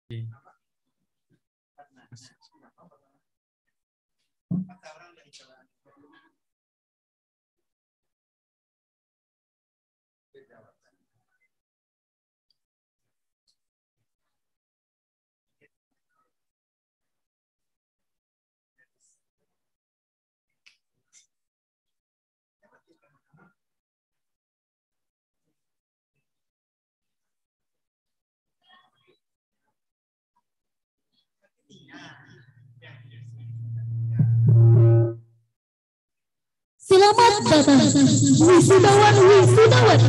Oke. Selamat datang wisudawan wisudawati.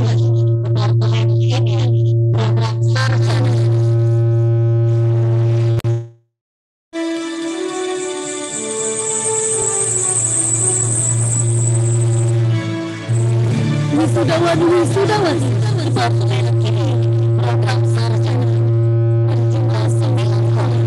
Wisudawan wisudawati. Program sarjana berjumlah 9 orang.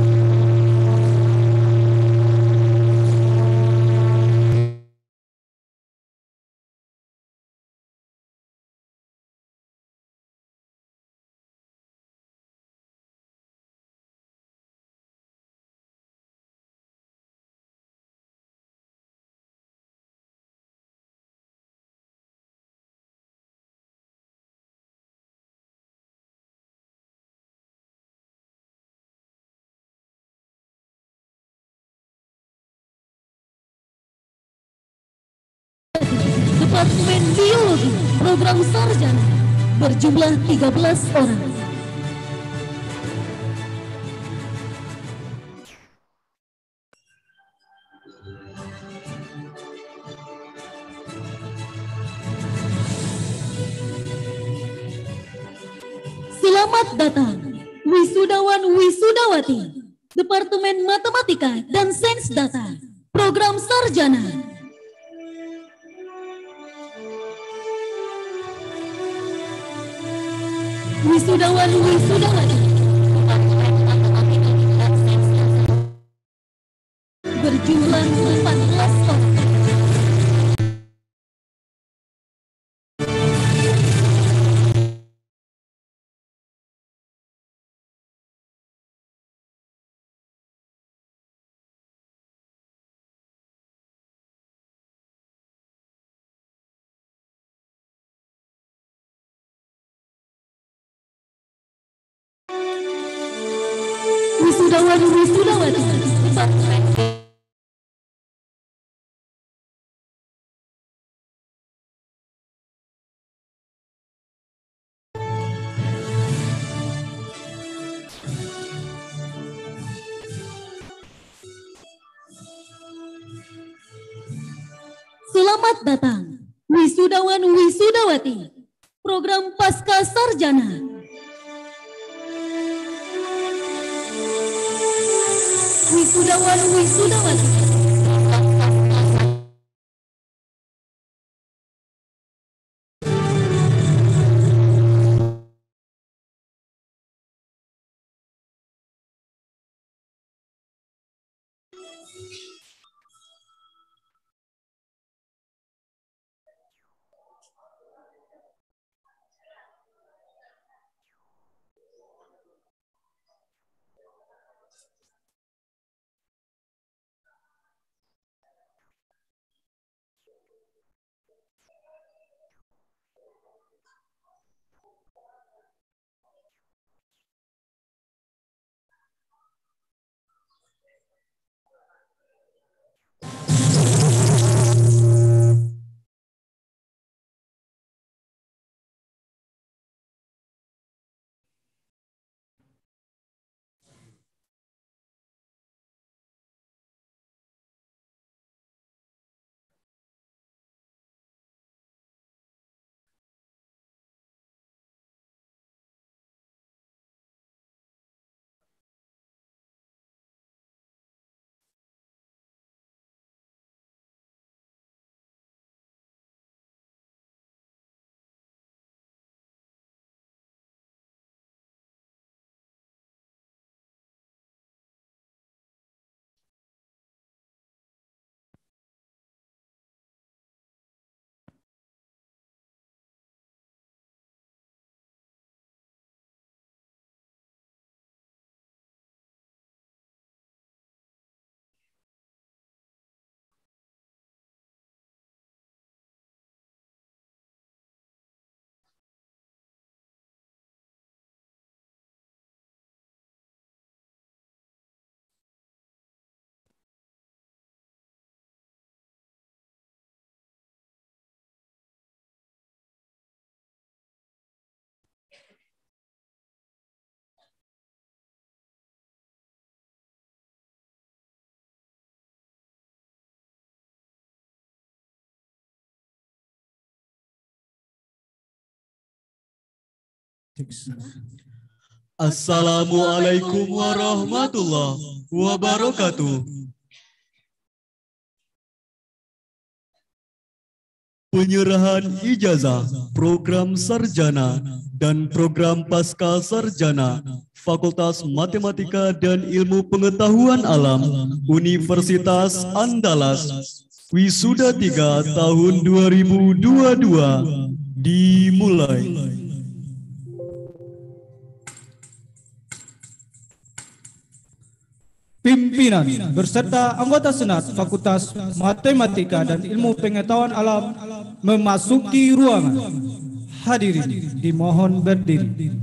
Departemen Biologi Program Sarjana berjumlah 13 orang. Selamat datang wisudawan wisudawati Departemen Matematika dan Sains Data Program Sarjana. Wisudawan wisudawati berjumlah 14 orang. Wisudawan wisudawati Selamat datang wisudawan wisudawati Program Pasca Sarjana. Wisudawan wisudawati Assalamualaikum warahmatullahi wabarakatuh. Penyerahan ijazah program sarjana dan program pasca sarjana Fakultas Matematika dan Ilmu Pengetahuan Alam Universitas Andalas Wisuda 3 tahun 2022 dimulai. Pimpinan berserta anggota Senat Fakultas Matematika dan Ilmu Pengetahuan Alam memasuki ruangan. Hadirin dimohon berdiri.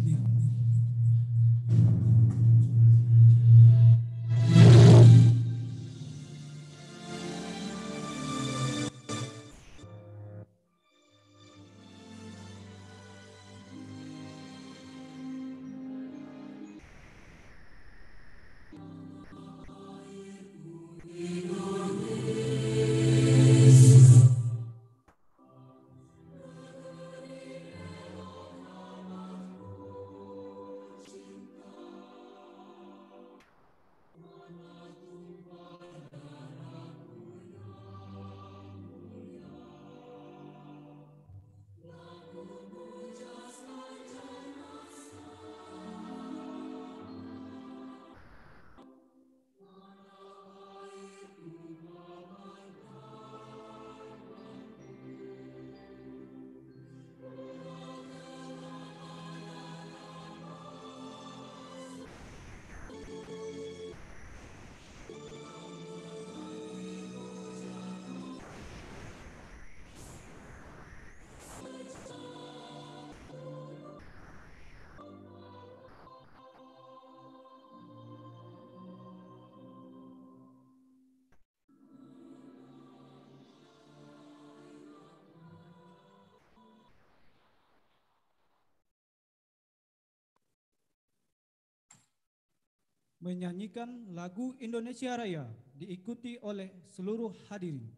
Menyanyikan lagu Indonesia Raya diikuti oleh seluruh hadirin.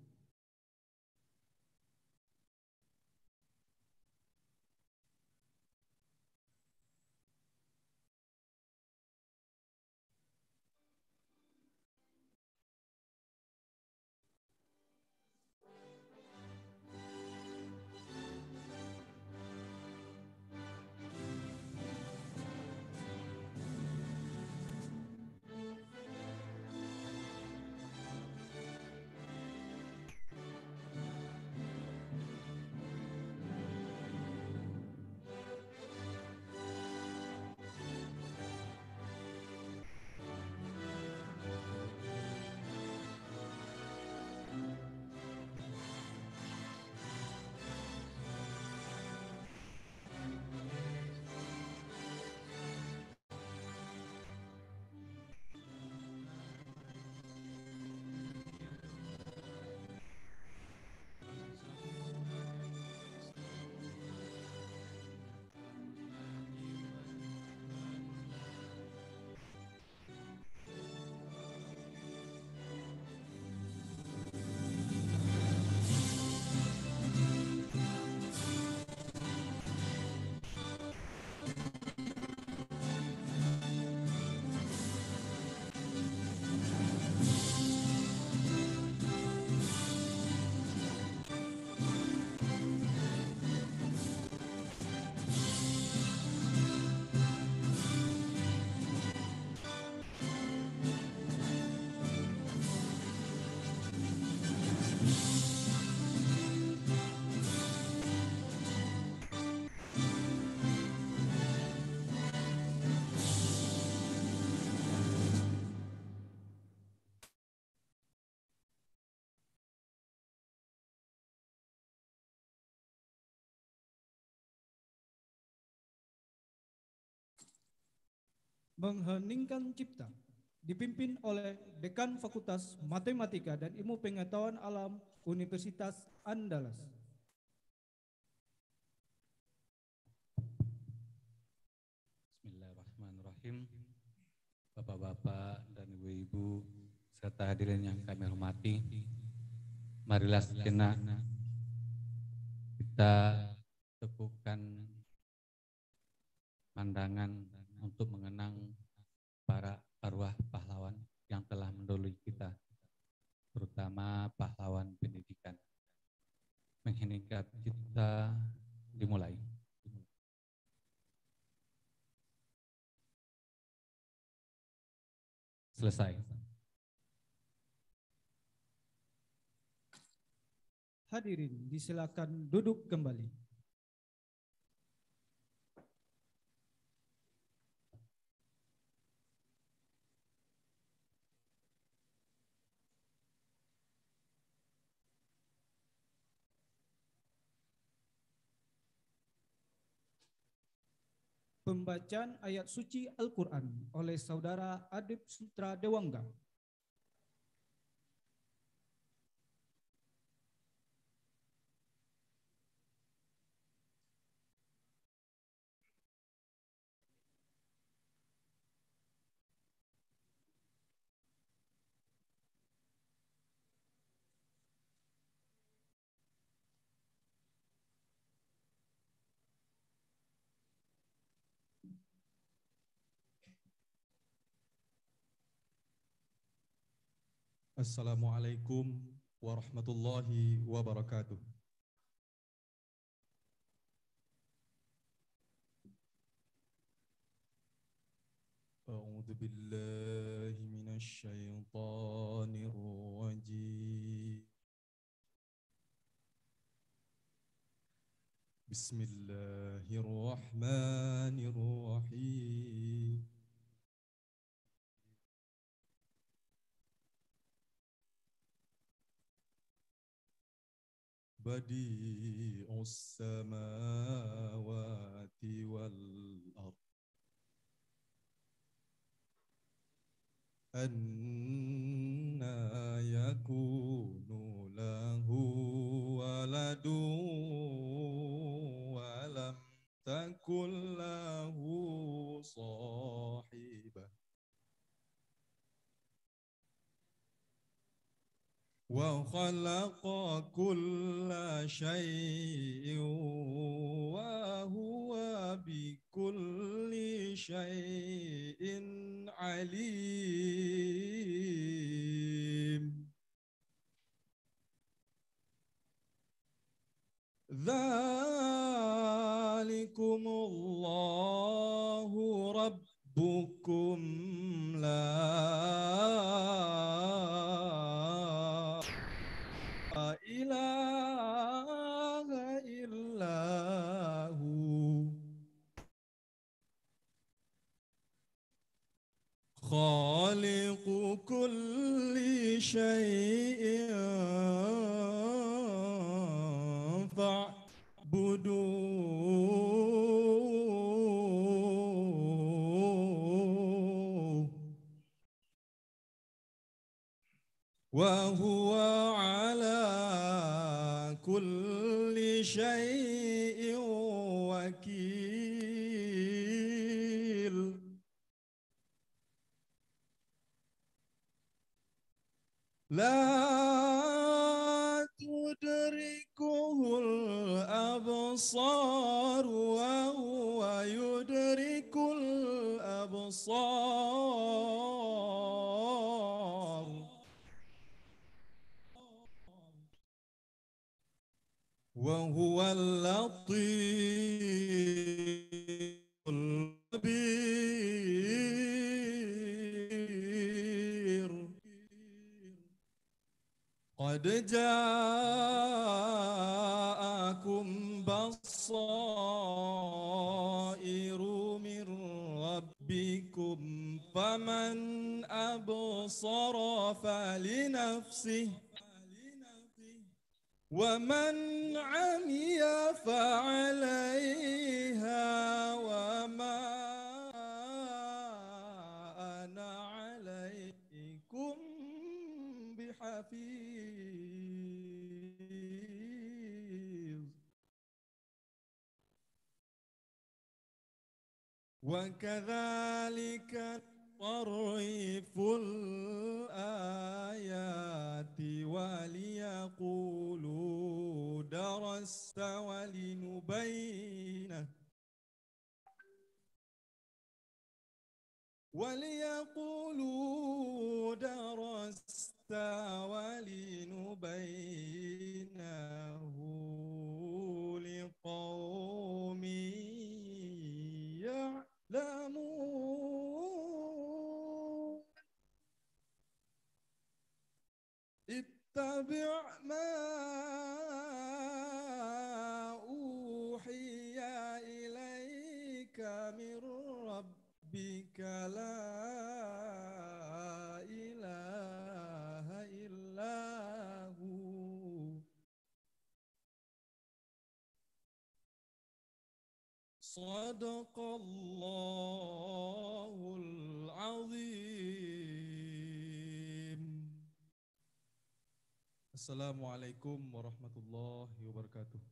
Mengheningkan Cipta dipimpin oleh Dekan Fakultas Matematika dan Ilmu Pengetahuan Alam Universitas Andalas. Bismillahirrahmanirrahim. Bapak-bapak dan ibu-ibu serta hadirin yang kami hormati, marilah sejenak kita teguhkan pandangan untuk mengenang para arwah pahlawan yang telah mendahului kita, terutama pahlawan pendidikan. Mengheningkan kita dimulai. Selesai. Hadirin disilakan duduk kembali. Pembacaan ayat suci Al-Quran oleh Saudara Adib Sutra Dewangga. Assalamualaikum warahmatullahi wabarakatuh. A'udzu billahi minasy syaithanir rajim. Bismillahirrahmanirrahim. Badi'us samawati wal ardh. Anna yakunu lahu waladu wa lam takul lahu sahibah wa khalaqa kulla syai'in wa huwa bikulli syai'in alim. Dzalikumullahu rabbukum la ilaha illahu khaliqu kulli syai'in fa'buduh wa huwa ala kulli syai'in wakil. La tudrikuhul absar wa huwa yudrikul absar. Wa huwal latiful khabir. Qad ja'akum basairu min rabbikum faman absara falinafsihi wa man 'amiya fa'alayha wa ma ana 'alaykum bihafiz. Wa kadzalika sarriful ayati wa liyaqulu darasta wa linubayyinah وليقولوا درست ولنبينه لقوم يعلمون اتبع ما أوحي إليك من ربك لا إله إلا هو صدق الله العظيم. Assalamualaikum warahmatullahi wabarakatuh.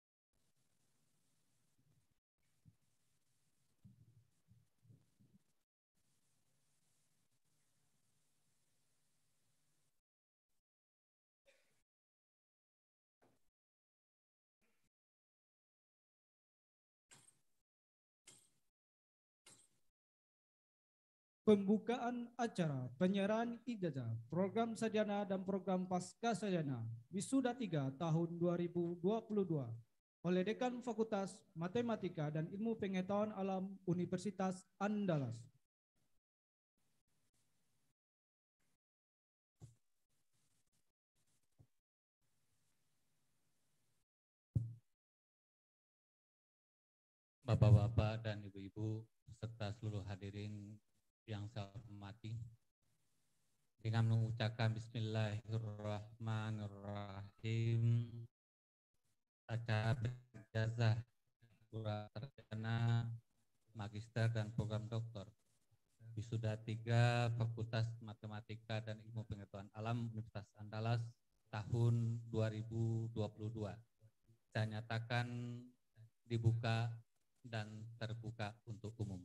Pembukaan acara penyerahan ijazah program sarjana dan program pasca sarjana Wisuda 3 tahun 2022 oleh Dekan Fakultas Matematika dan Ilmu Pengetahuan Alam Universitas Andalas. Bapak-bapak dan ibu-ibu serta seluruh hadirin yang saya hormati, dengan mengucapkan Bismillahirrahmanirrahim, acara ijazah sarjana, magister dan program doktor Wisuda 3 Fakultas Matematika dan Ilmu Pengetahuan Alam Universitas Andalas tahun 2022 saya nyatakan dibuka dan terbuka untuk umum.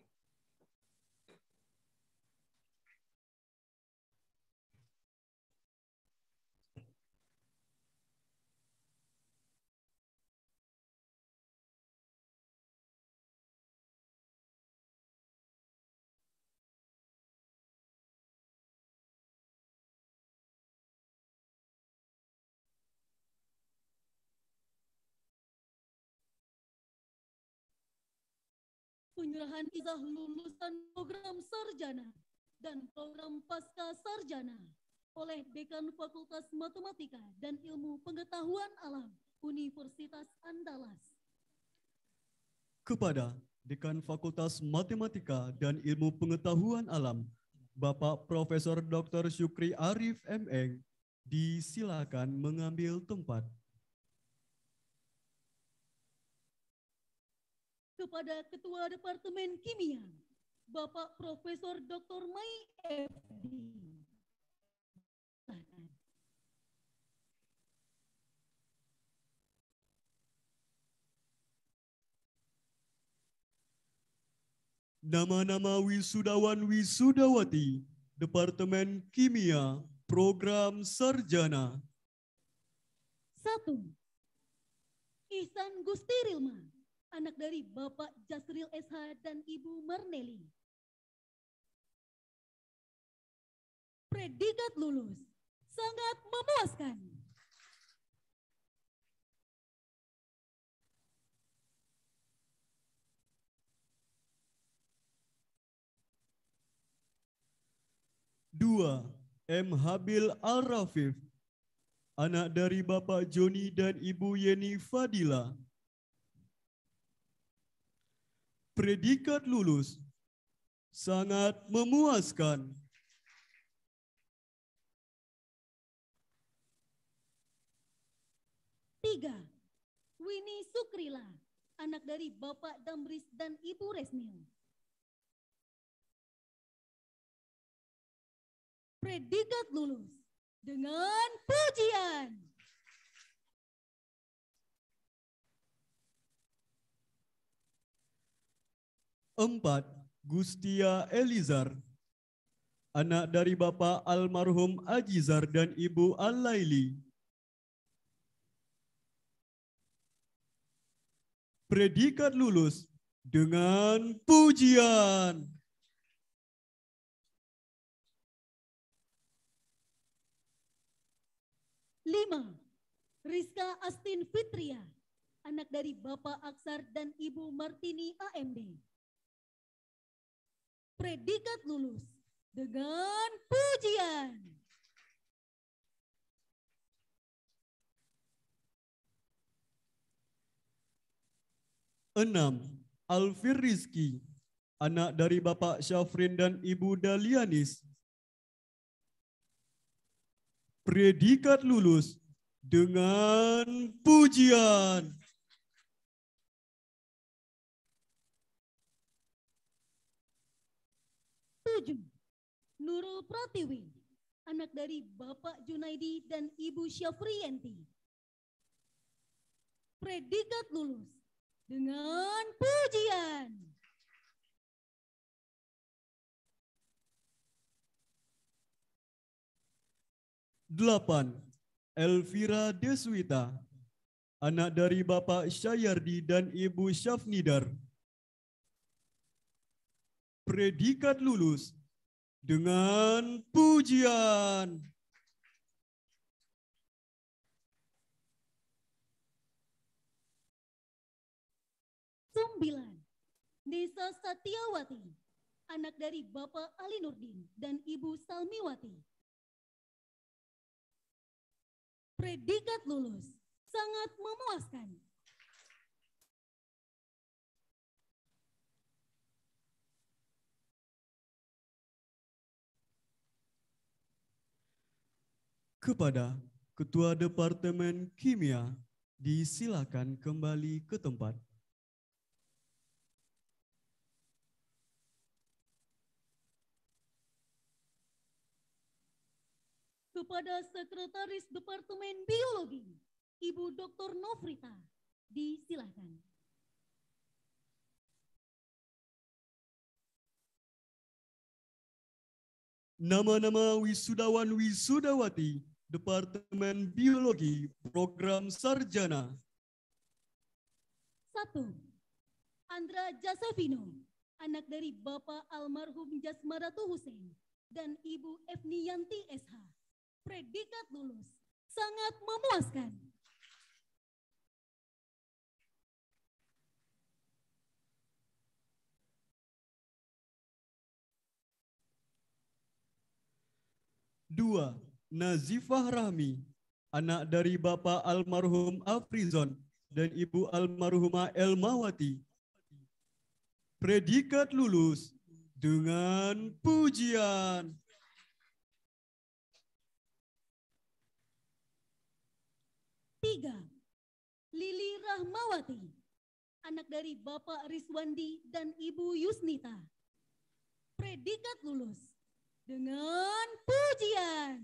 Penyerahan ijazah lulusan program sarjana dan program pasca sarjana oleh Dekan Fakultas Matematika dan Ilmu Pengetahuan Alam Universitas Andalas. Kepada Dekan Fakultas Matematika dan Ilmu Pengetahuan Alam, Bapak Profesor Dr. Syukri Arif M.Eng, disilakan mengambil tempat. Kepada Ketua Departemen Kimia, Bapak Profesor Dr. Mai F.D. Nama-nama wisudawan wisudawati Departemen Kimia Program Sarjana. 1. Ihsan Gusti Rilma, anak dari Bapak Jasril SH dan Ibu Marneli. Predikat lulus, sangat memuaskan. Dua, M. Habil Al-Rafif, anak dari Bapak Joni dan Ibu Yeni Fadila. Predikat lulus, sangat memuaskan. 3. Winnie Sukrila, anak dari Bapak Damris dan Ibu Resmil. Predikat lulus dengan pujian. 4. Gustia Elizar, anak dari Bapak almarhum Ajizar dan Ibu Al-Laili. Predikat lulus dengan pujian. 5. Rizka Astin Fitria, anak dari Bapak Aksar dan Ibu Martini AMD. Predikat lulus dengan pujian. 6. Alfir Rizki, anak dari Bapak Syafrin dan Ibu Dalianis. Predikat lulus dengan pujian. 7. Nurul Pratiwi, anak dari Bapak Junaidi dan Ibu Syafriyanti. Predikat lulus dengan pujian. 8. Elvira Deswita, anak dari Bapak Syayardi dan Ibu Syafnidar. Predikat lulus dengan pujian. 9. Nisa Satyawati, anak dari Bapak Ali Nurdin dan Ibu Salmiwati. Predikat lulus sangat memuaskan. 8. Kepada Ketua Departemen Kimia, disilakan kembali ke tempat. Kepada Sekretaris Departemen Biologi, Ibu Dr. Nofrita, disilakan. Nama-nama wisudawan wisudawati Departemen Biologi Program Sarjana. 1. Andra Jasavino, anak dari Bapak almarhum Jasmaratu Hussein dan Ibu Efniyanti SH. Predikat lulus sangat memuaskan. 2. Nazifah Rahmi, anak dari Bapak almarhum Afrizon dan Ibu almarhumah Elmawati. Predikat lulus dengan pujian. 3. Lili Rahmawati, anak dari Bapak Rizwandi dan Ibu Yusnita. Predikat lulus dengan pujian.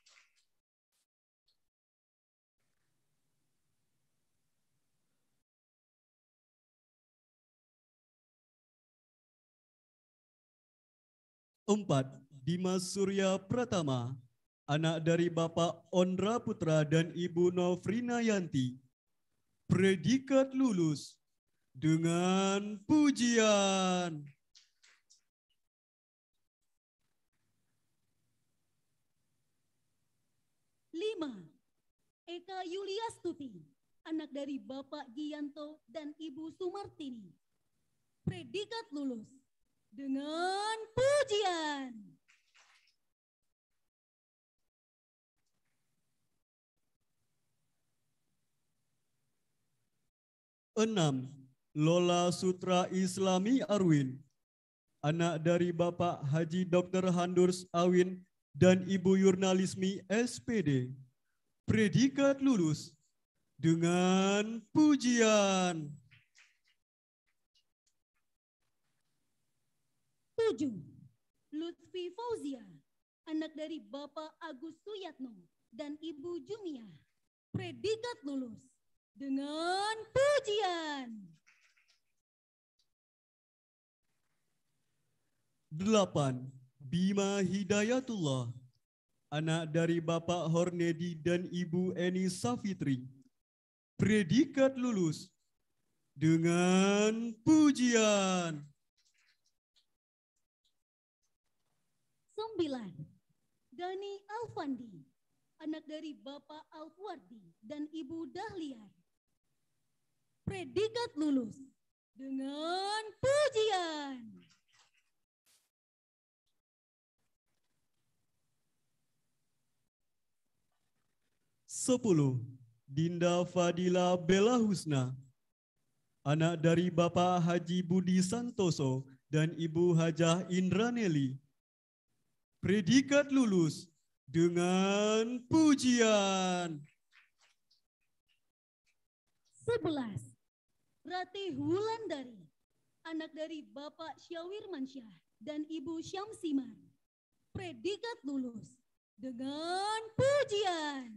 4. Dimas Surya Pratama, anak dari Bapak Ondra Putra dan Ibu Nofrina Yanti. Predikat lulus dengan pujian. 5. Eka Yuliastuti, anak dari Bapak Giyanto dan Ibu Sumartini. Predikat lulus dengan pujian. 6. Lola Sutra Islami Arwin, anak dari Bapak Haji Dr. Handurs Awin dan Ibu Yurnalismi SPD. Predikat lulus dengan pujian. 7. Lutfi Fauzia, anak dari Bapak Agus Suyatno dan Ibu Jumia. Predikat lulus dengan pujian. 8. Bima Hidayatullah, anak dari Bapak Hornedi dan Ibu Eni Safitri. Predikat lulus dengan pujian. 9. Dani Alfandi, anak dari Bapak Alfuardi dan Ibu Dahliar. Predikat lulus dengan pujian. Sepuluh, Dinda Fadila Bella Husna, anak dari Bapak Haji Budi Santoso dan Ibu Hajah Indraneli. Predikat lulus dengan pujian. 11, Ratih Wulandari, anak dari Bapak Syawir Mansyah dan Ibu Syamsimar. Predikat lulus dengan pujian.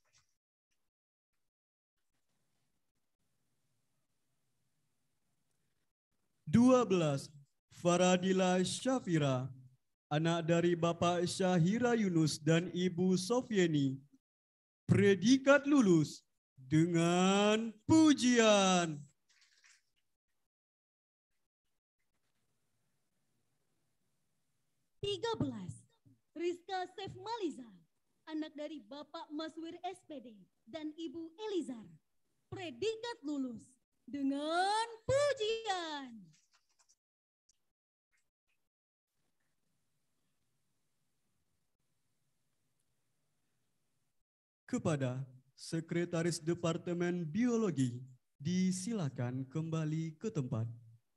12, Faradila Syafira, anak dari Bapak Syahira Yunus dan Ibu Sofieni. Predikat lulus dengan pujian. 13, Rizka Sefmaliza, anak dari Bapak Maswir SPD dan Ibu Elizar. Predikat lulus dengan pujian. 14, kepada Sekretaris Departemen Biologi, disilakan kembali ke tempat.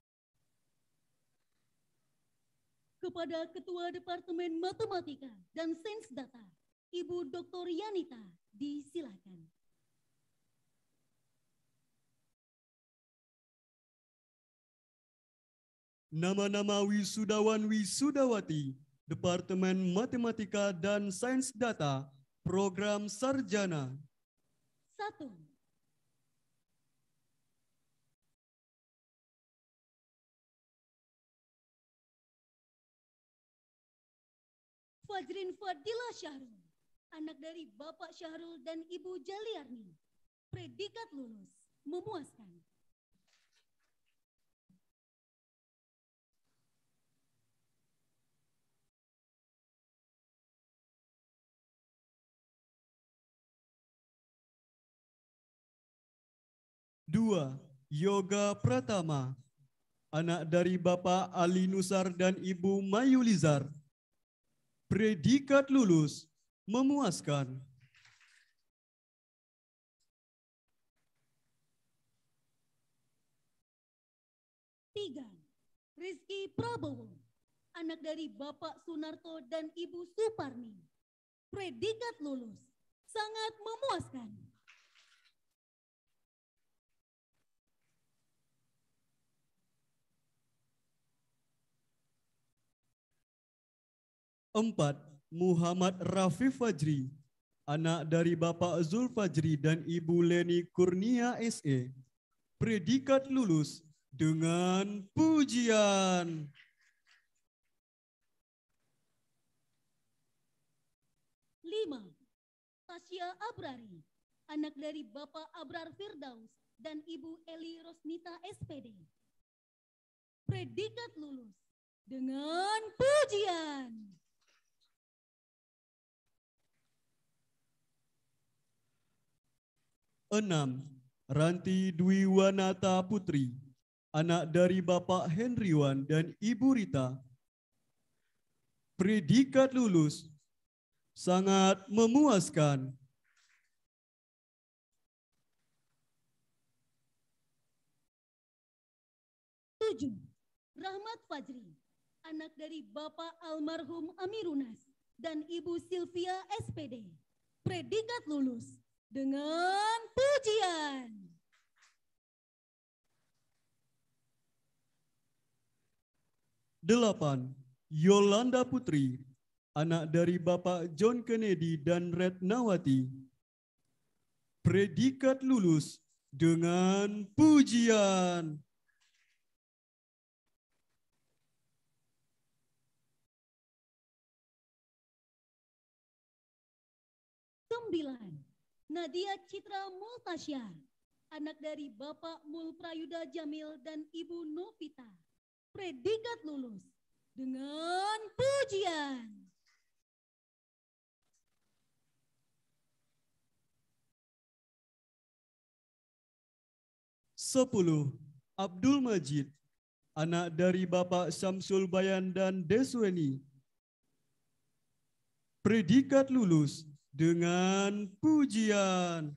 Kepada Ketua Departemen Matematika dan Sains Data, Ibu Dr. Yanita, disilakan. Nama-nama wisudawan wisudawati Departemen Matematika dan Sains Data Program Sarjana. 1, Fajrin Fadila Syahrul, anak dari Bapak Syahrul dan Ibu Jaliarni. Predikat lulus memuaskan. 2, Yoga Pratama, anak dari Bapak Ali Nusar dan Ibu Mayulizar. Predikat lulus memuaskan. 3, Rizky Prabowo, anak dari Bapak Sunarto dan Ibu Suparni. Predikat lulus sangat memuaskan. 4, Muhammad Rafi Fajri, anak dari Bapak Zulfajri dan Ibu Leni Kurnia SE. Predikat lulus dengan pujian. 5, Tasya Abrari, anak dari Bapak Abrar Firdaus dan Ibu Eli Rosnita SPD. Predikat lulus dengan pujian. 6, Ranti Dwi Wanata Putri, anak dari Bapak Henrywan dan Ibu Rita. Predikat lulus sangat memuaskan. 7, Rahmat Fajri, anak dari Bapak almarhum Amirunas dan Ibu Sylvia SPD. Predikat lulus dengan pujian. 8, Yolanda Putri, anak dari Bapak John Kennedy dan Retnawati. Predikat lulus dengan pujian. 9, Nadia Citra Multasya, anak dari Bapak Mul Prayuda Jamil dan Ibu Novita. Predikat lulus dengan pujian. 10. Abdul Majid, anak dari Bapak Syamsul Bayan dan Desweni. Predikat lulus dengan pujian.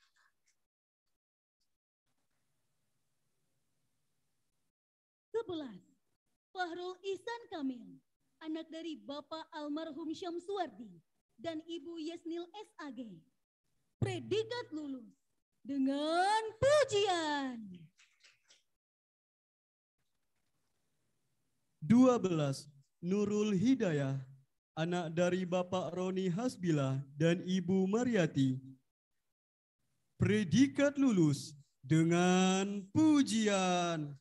11. Fahrul Ihsan Kamil, anak dari Bapak almarhum Syamsuardi dan Ibu Yasnil SAG. Predikat lulus dengan pujian. 12. Nurul Hidayah, anak dari Bapak Roni Hasbilah dan Ibu Mariati. Predikat lulus dengan pujian.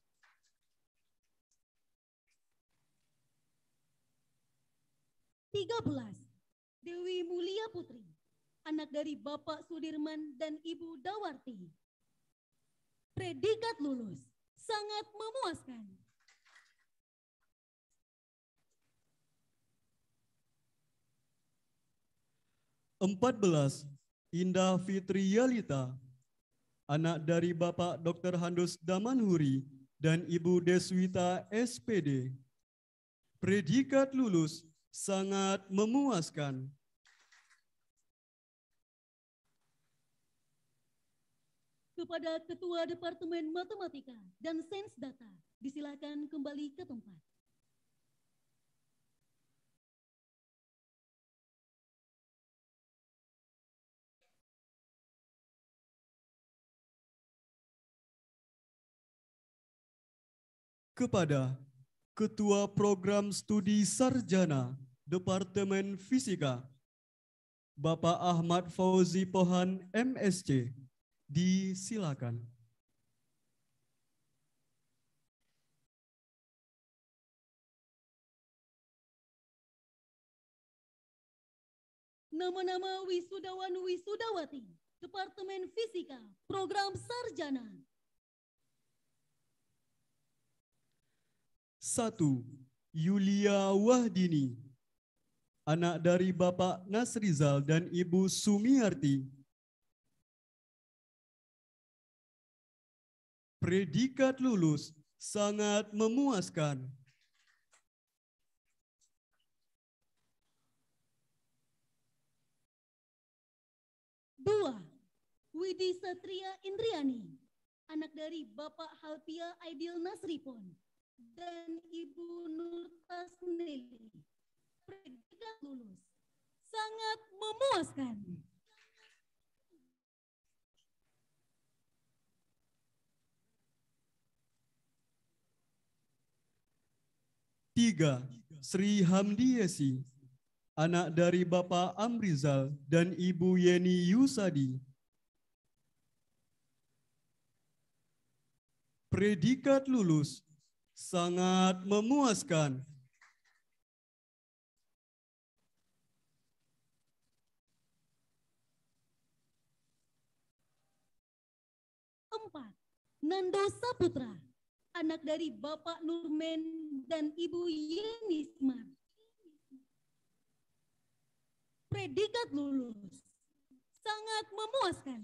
13. Dewi Mulia Putri, anak dari Bapak Sudirman dan Ibu Dawarti. Predikat lulus sangat memuaskan. 14. Indah Fitri Yalita, anak dari Bapak Dr. Handus Damanhuri dan Ibu Deswita SPD. Predikat lulus sangat memuaskan. 15. Kepada Ketua Departemen Matematika dan Sains Data, disilakan kembali ke tempat. Kepada Ketua Program Studi Sarjana Departemen Fisika, Bapak Ahmad Fauzi Pohan MSc, disilakan. Nama-nama wisudawan-wisudawati Departemen Fisika Program Sarjana. 1. Yulia Wahdini, anak dari Bapak Nasrizal dan Ibu Sumiarti. Predikat lulus sangat memuaskan. 2. Widi Satria Indriani, anak dari Bapak Halpia Aidil Nasripon dan Ibu Nur Tasneli. Predikat lulus sangat memuaskan. 3. Sri Hamdiesi, anak dari Bapak Amrizal dan Ibu Yeni Yusadi. Predikat lulus sangat memuaskan. 4. Nando Saputra, anak dari Bapak Nurmen dan Ibu Yeni Smar. Predikat lulus sangat memuaskan.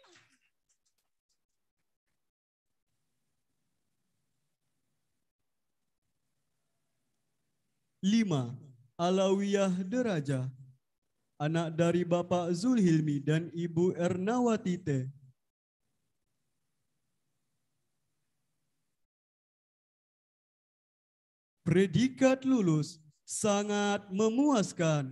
5. Alawiyah Deraja, anak dari Bapak Zulhilmi dan Ibu Ernawati T. Predikat lulus sangat memuaskan.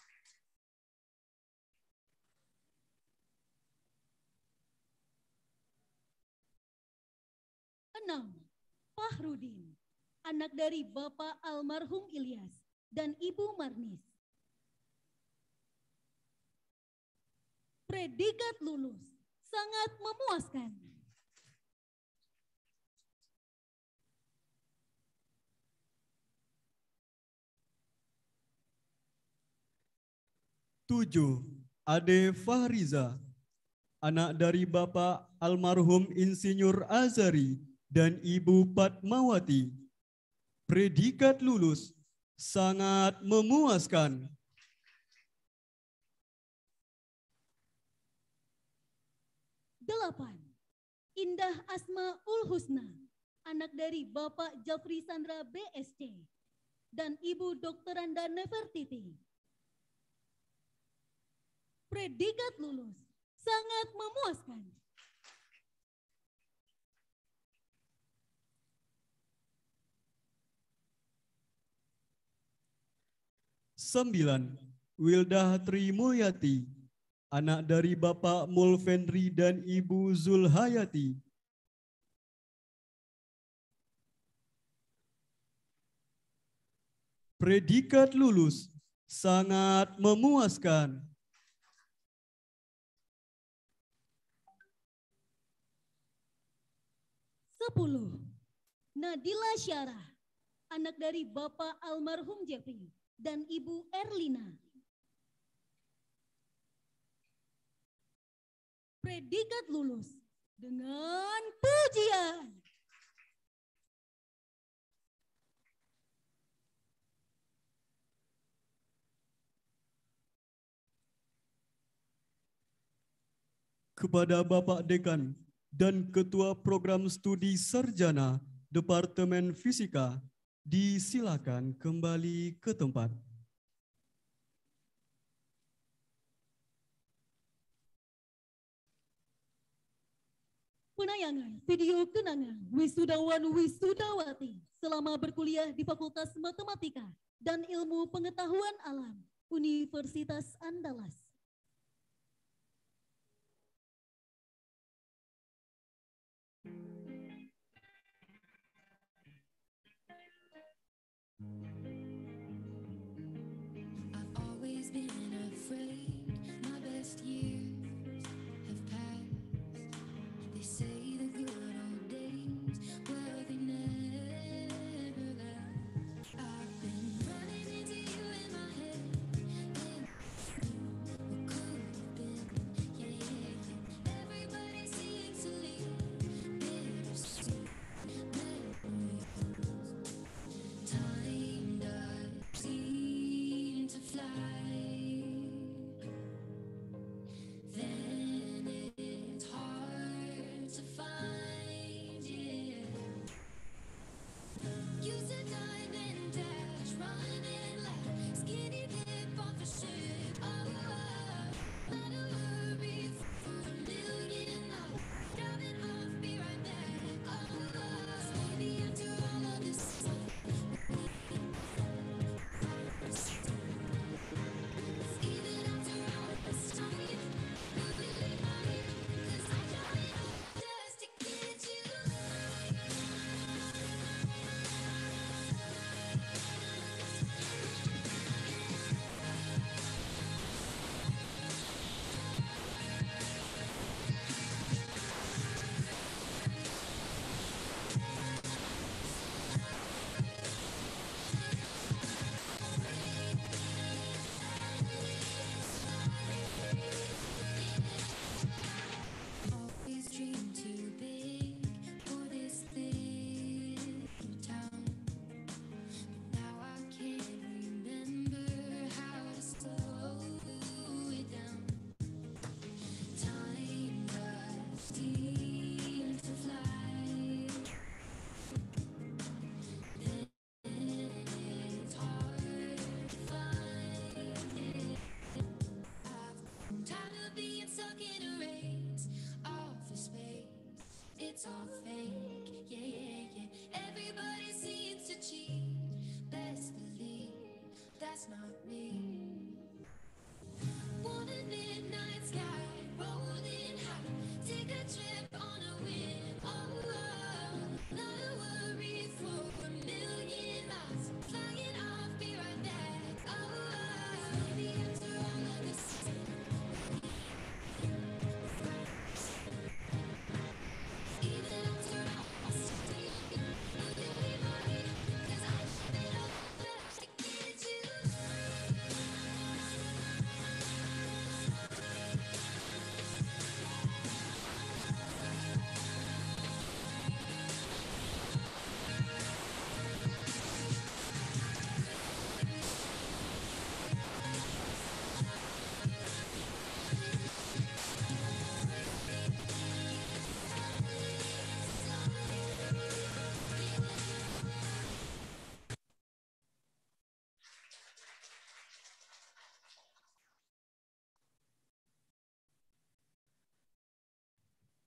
6. Fahrudin, anak dari Bapak almarhum Ilyas dan Ibu Marnis. Predikat lulus sangat memuaskan. 7. Ade Fahriza, anak dari Bapak almarhum Insinyur Azari dan Ibu Patmawati. Predikat lulus sangat memuaskan. 8. Indah Asmaul Husna, anak dari Bapak Jafri Sandra BSc dan Ibu Dr. Anda Nefertiti. Predikat lulus, sangat memuaskan. Sembilan, Wildah Tri Mulyati, anak dari Bapak Mulfenri dan Ibu Zulhayati. Predikat lulus, sangat memuaskan. 10. Nadila Syarah, anak dari Bapak almarhum Jeffrey dan Ibu Erlina. Predikat lulus dengan pujian. Kepada Bapak Dekan dan Ketua Program Studi Sarjana Departemen Fisika, disilakan kembali ke tempat. Penayangan video kenangan wisudawan wisudawati selama berkuliah di Fakultas Matematika dan Ilmu Pengetahuan Alam Universitas Andalas. I've always been afraid my best years have passed. They say the good old days, well, they never last. I've been running into you in my head,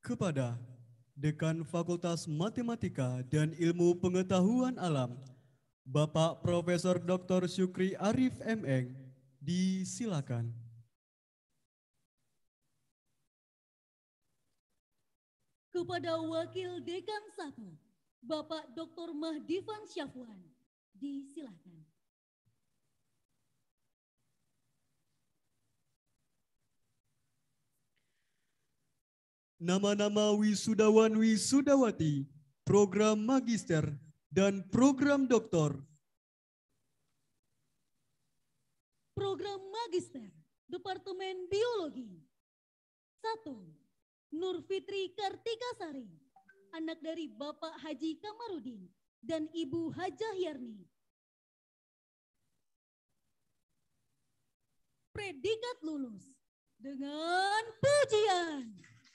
kepada Dekan Fakultas Matematika dan Ilmu Pengetahuan Alam, Bapak Profesor Dr. Syukri Arif M.Eng, disilakan. Kepada Wakil Dekan 1, Bapak Dr. Mahdivan Syafwan, disilakan. Nama-nama wisudawan wisudawati, program magister dan program doktor. Program Magister, Departemen Biologi. 1. Nur Fitri Kartikasari, anak dari Bapak Haji Kamarudin dan Ibu Hajah Yarni. Predikat lulus dengan pujian.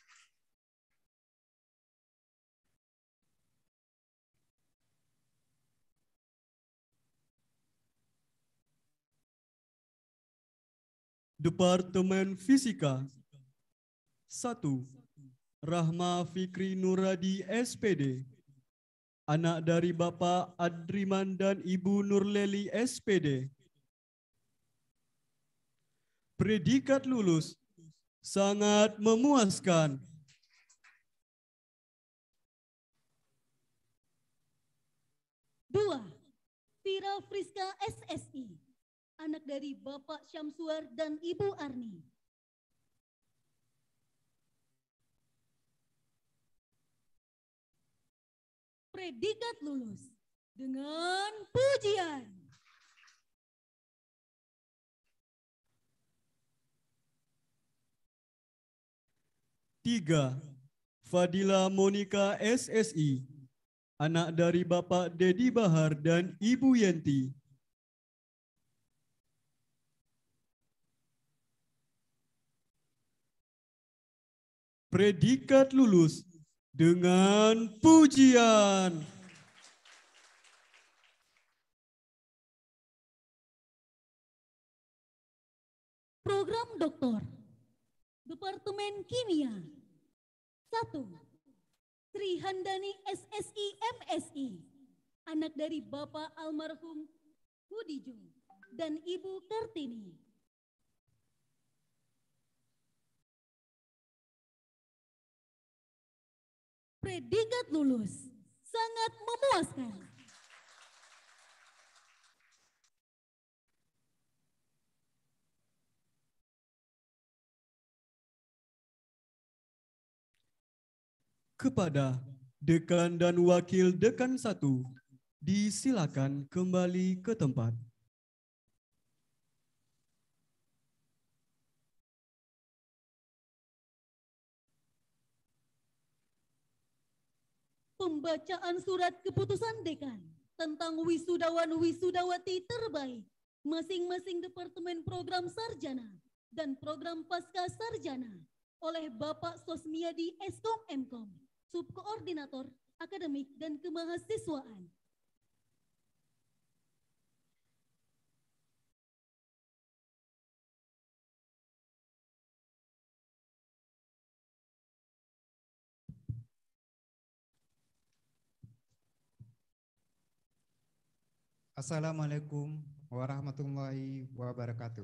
Departemen Fisika. 1. Rahma Fikri Nuradi SPD, anak dari Bapak Adriman dan Ibu Nurleli SPD. Predikat lulus sangat memuaskan. 2. Vira Friska SSI, anak dari Bapak Syamsuar dan Ibu Arni. Predikat lulus dengan pujian. 3. Fadila Monika SSI, anak dari Bapak Dedi Bahar dan Ibu Yenti. Predikat lulus dengan pujian. Program doktor, Departemen Kimia. 1. Sri Handani SSI MSI, anak dari Bapak almarhum Hudijo dan Ibu Kartini. Predikat lulus sangat memuaskan. Kepada Dekan dan Wakil Dekan 1, disilakan kembali ke tempat. Pembacaan surat keputusan dekan tentang wisudawan-wisudawati terbaik masing-masing Departemen Program Sarjana dan Program Pasca Sarjana oleh Bapak Sosmiadi Eskom Mkom, Subkoordinator Akademik dan Kemahasiswaan. Assalamualaikum warahmatullahi wabarakatuh.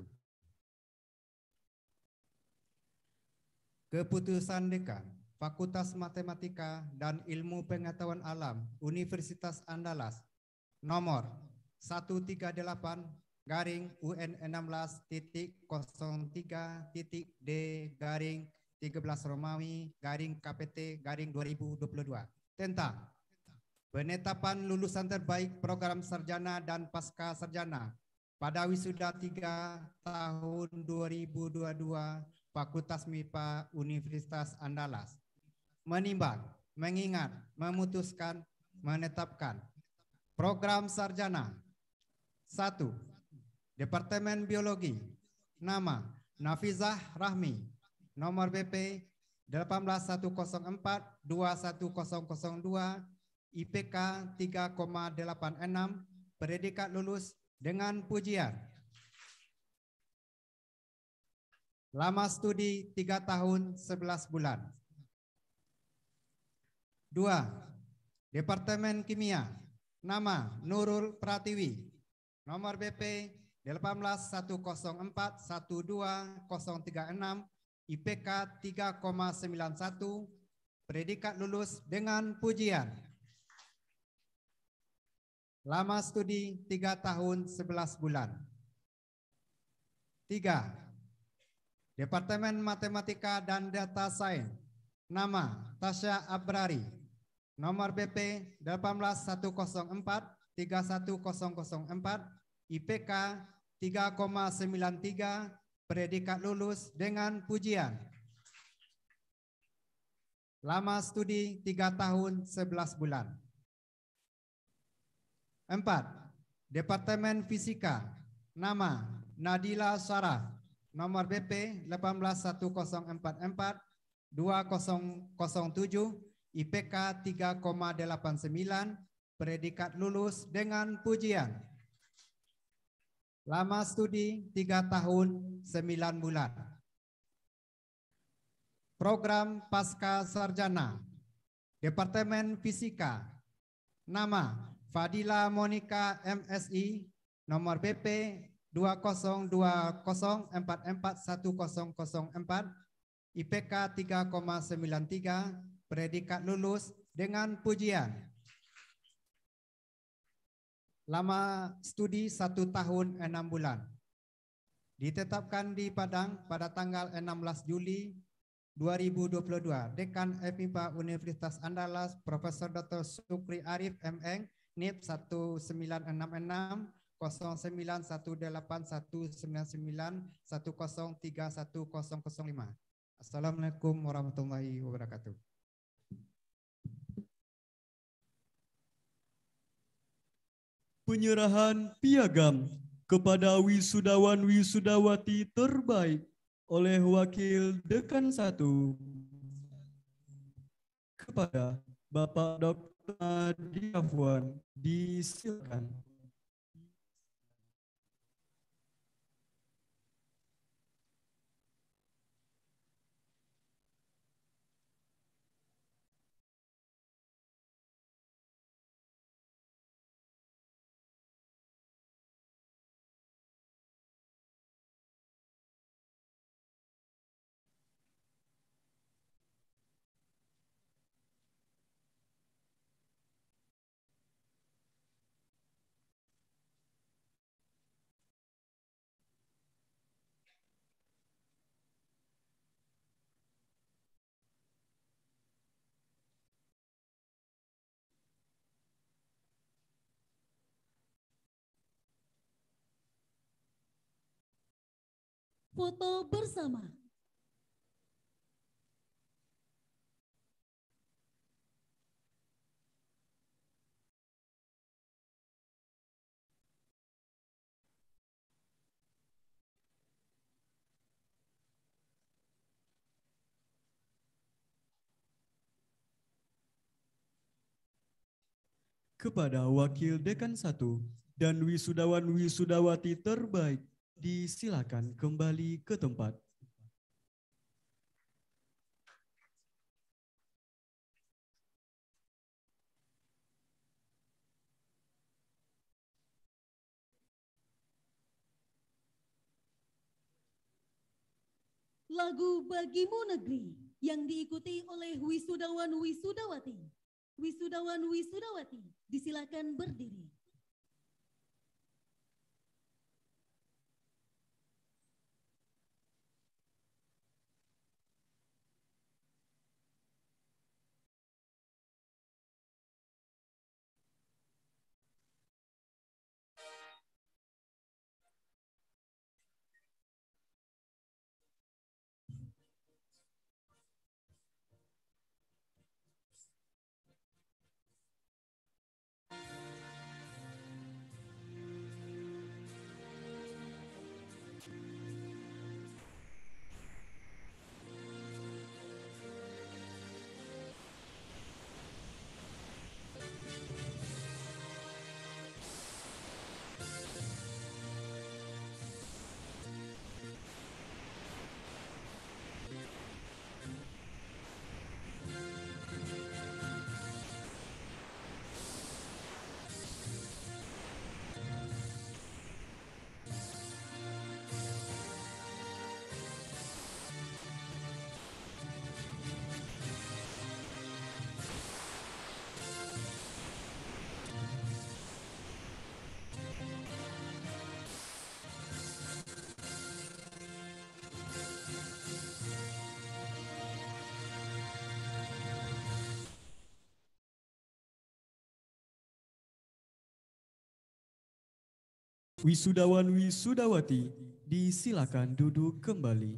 Keputusan Dekan Fakultas Matematika dan Ilmu Pengetahuan Alam Universitas Andalas nomor 138-16.03.13 Romawi /KPT/2022 tentang penetapan lulusan terbaik program sarjana dan pasca sarjana pada wisuda 3 tahun 2022 Fakultas MIPA Universitas Andalas. Menimbang, mengingat, memutuskan, menetapkan program sarjana. 1. Departemen Biologi. Nama Nafizah Rahmi. Nomor BP 18104-21002, IPK 3,86, predikat lulus dengan pujian. Lama studi 3 tahun 11 bulan. 2. Departemen Kimia, nama Nurul Pratiwi, nomor BP 18104-12036, IPK 3,91, predikat lulus dengan pujian. Lama studi 3 tahun 11 bulan. 3. Departemen Matematika dan Data Sains, nama Tasya Abrari, nomor BP 18104-31004, IPK 3,93, predikat lulus dengan pujian. Lama studi 3 tahun 11 bulan. 4. Departemen Fisika, nama Nadila Sarah, nomor BP 18144-2007, IPK 3,89, predikat lulus dengan pujian. Lama studi 3 tahun 9 bulan. Program Pasca Sarjana, Departemen Fisika, nama Fadila Monica MSI, nomor BP 2020441004, IPK 3,93, predikat lulus dengan pujian. Lama studi 1 tahun 6 bulan. Ditetapkan di Padang pada tanggal 16 Juli 2022. Dekan FMIPA Universitas Andalas, Profesor Dr. Syukri Arif M.Eng, NIP 1966 09181991031005. Assalamualaikum warahmatullahi wabarakatuh. Penyerahan piagam kepada wisudawan-wisudawati terbaik oleh Wakil Dekan 1 kepada Bapak Dr. Adi Afwan, disilakan. Foto bersama. Kepada Wakil Dekan 1 dan wisudawan-wisudawati terbaik, disilakan kembali ke tempat. Lagu Bagimu Negeri yang diikuti oleh wisudawan-wisudawati. Wisudawan-wisudawati, disilakan berdiri. Wisudawan wisudawati, disilakan duduk kembali.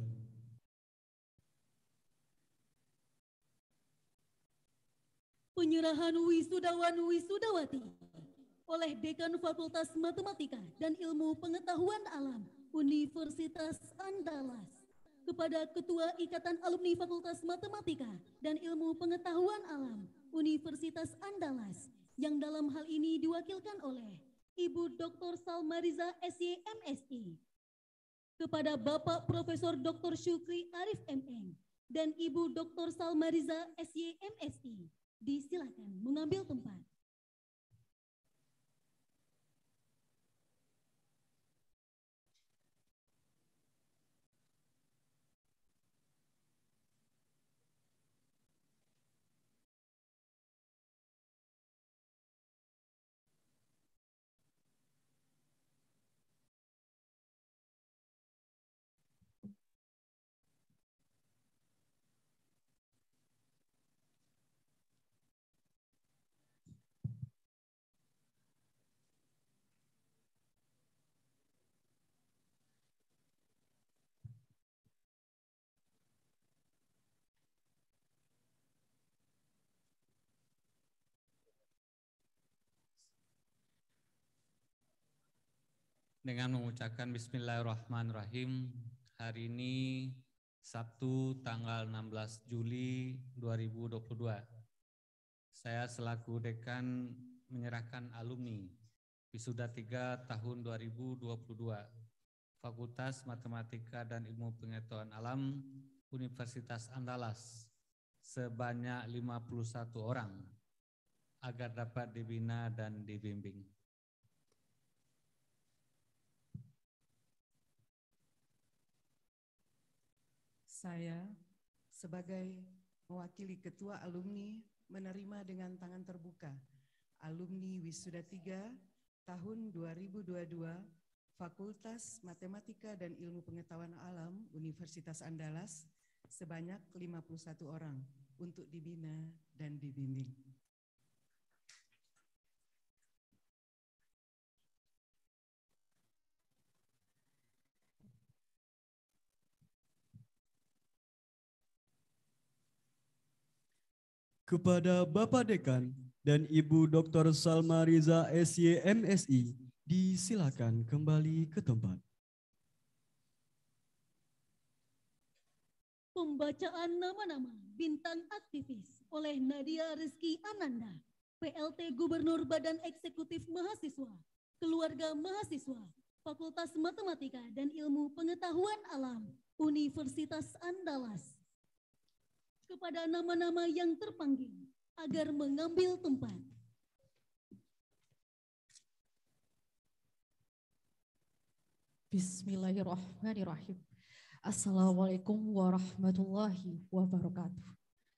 Penyerahan wisudawan wisudawati oleh Dekan Fakultas Matematika dan Ilmu Pengetahuan Alam Universitas Andalas kepada Ketua Ikatan Alumni Fakultas Matematika dan Ilmu Pengetahuan Alam Universitas Andalas yang dalam hal ini diwakilkan oleh Ibu Dr. Salmariza SY MSI, kepada Bapak Profesor Dr. Syukri Arif MM dan Ibu Dr. Salmariza SY MSI, disilakan mengambil tempat. Dengan mengucapkan Bismillahirrahmanirrahim, hari ini Sabtu tanggal 16 Juli 2022. Saya selaku dekan menyerahkan alumni Wisuda 3 tahun 2022 Fakultas Matematika dan Ilmu Pengetahuan Alam Universitas Andalas sebanyak 51 orang agar dapat dibina dan dibimbing. Saya sebagai mewakili Ketua Alumni menerima dengan tangan terbuka alumni Wisuda 3 tahun 2022 Fakultas Matematika dan Ilmu Pengetahuan Alam Universitas Andalas sebanyak 51 orang untuk dibina dan dibimbing. Kepada Bapak Dekan dan Ibu Dr. Salmariza SY MSI, disilakan kembali ke tempat. Pembacaan nama-nama bintang aktivis oleh Nadia Rizky Ananda, PLT Gubernur Badan Eksekutif Mahasiswa, Keluarga Mahasiswa, Fakultas Matematika dan Ilmu Pengetahuan Alam, Universitas Andalas. Kepada nama-nama yang terpanggil agar mengambil tempat. Bismillahirrahmanirrahim. Assalamualaikum warahmatullahi wabarakatuh.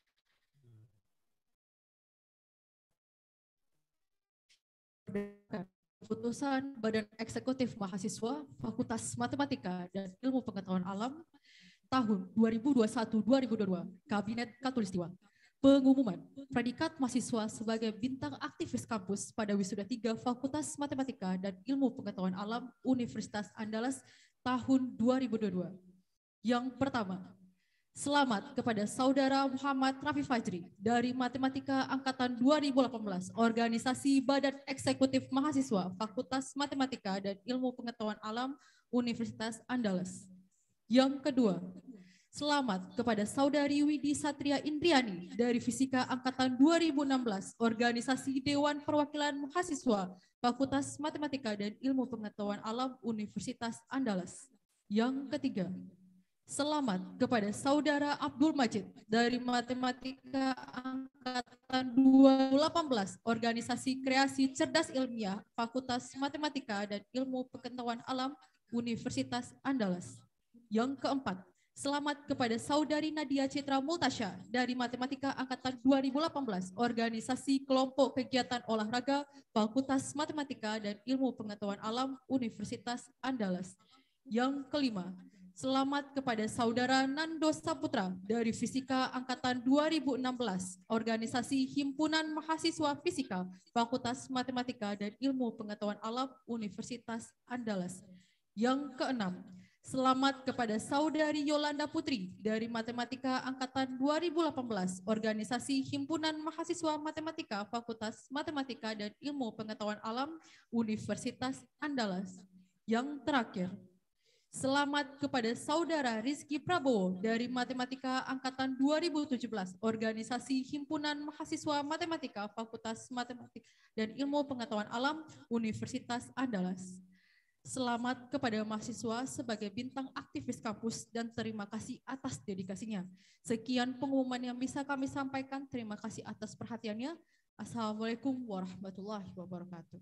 Keputusan Badan Eksekutif Mahasiswa Fakultas Matematika dan Ilmu Pengetahuan Alam tahun 2021-2022 Kabinet Khatulistiwa. Pengumuman predikat mahasiswa sebagai bintang aktivis kampus pada Wisuda 3 Fakultas Matematika dan Ilmu Pengetahuan Alam Universitas Andalas tahun 2022. Yang pertama, selamat kepada Saudara Muhammad Rafi Fajri dari Matematika Angkatan 2018, Organisasi Badan Eksekutif Mahasiswa Fakultas Matematika dan Ilmu Pengetahuan Alam Universitas Andalas. Yang kedua, selamat kepada Saudari Widi Satria Indriani dari Fisika Angkatan 2016, Organisasi Dewan Perwakilan Mahasiswa Fakultas Matematika dan Ilmu Pengetahuan Alam Universitas Andalas. Yang ketiga, selamat kepada Saudara Abdul Majid dari Matematika Angkatan 2018, Organisasi Kreasi Cerdas Ilmiah Fakultas Matematika dan Ilmu Pengetahuan Alam Universitas Andalas. Yang keempat, selamat kepada Saudari Nadia Citra Multasya dari Matematika Angkatan 2018, Organisasi Kelompok Kegiatan Olahraga Fakultas Matematika dan Ilmu Pengetahuan Alam Universitas Andalas. Yang kelima, Selamat kepada Saudara Nando Saputra dari Fisika Angkatan 2016, Organisasi Himpunan Mahasiswa Fisika, Fakultas Matematika dan Ilmu Pengetahuan Alam, Universitas Andalas. Yang keenam, selamat kepada Saudari Yolanda Putri dari Matematika Angkatan 2018, Organisasi Himpunan Mahasiswa Matematika, Fakultas Matematika dan Ilmu Pengetahuan Alam, Universitas Andalas. Yang terakhir, selamat kepada Saudara Rizky Prabowo dari Matematika Angkatan 2017, Organisasi Himpunan Mahasiswa Matematika, Fakultas Matematika dan Ilmu Pengetahuan Alam, Universitas Andalas. Selamat kepada mahasiswa sebagai bintang aktivis kampus dan terima kasih atas dedikasinya. Sekian pengumuman yang bisa kami sampaikan. Terima kasih atas perhatiannya. Assalamualaikum warahmatullahi wabarakatuh.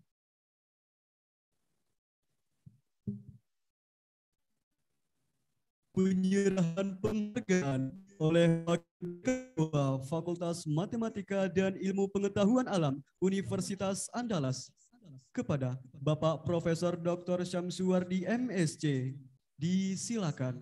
Penyerahan penghargaan oleh Wakil Ketua Fakultas Matematika dan Ilmu Pengetahuan Alam Universitas Andalas kepada Bapak Profesor Dr. Syamsuwardi MSc. Disilakan.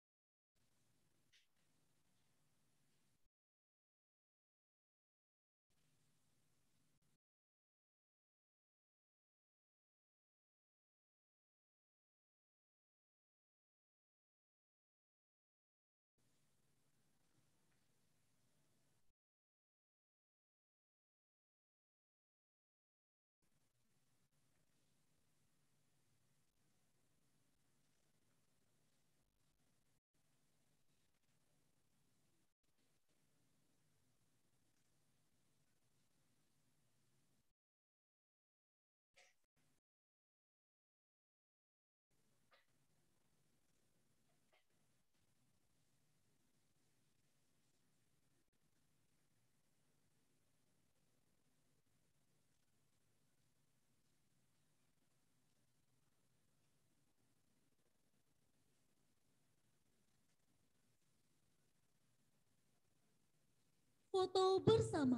Foto bersama.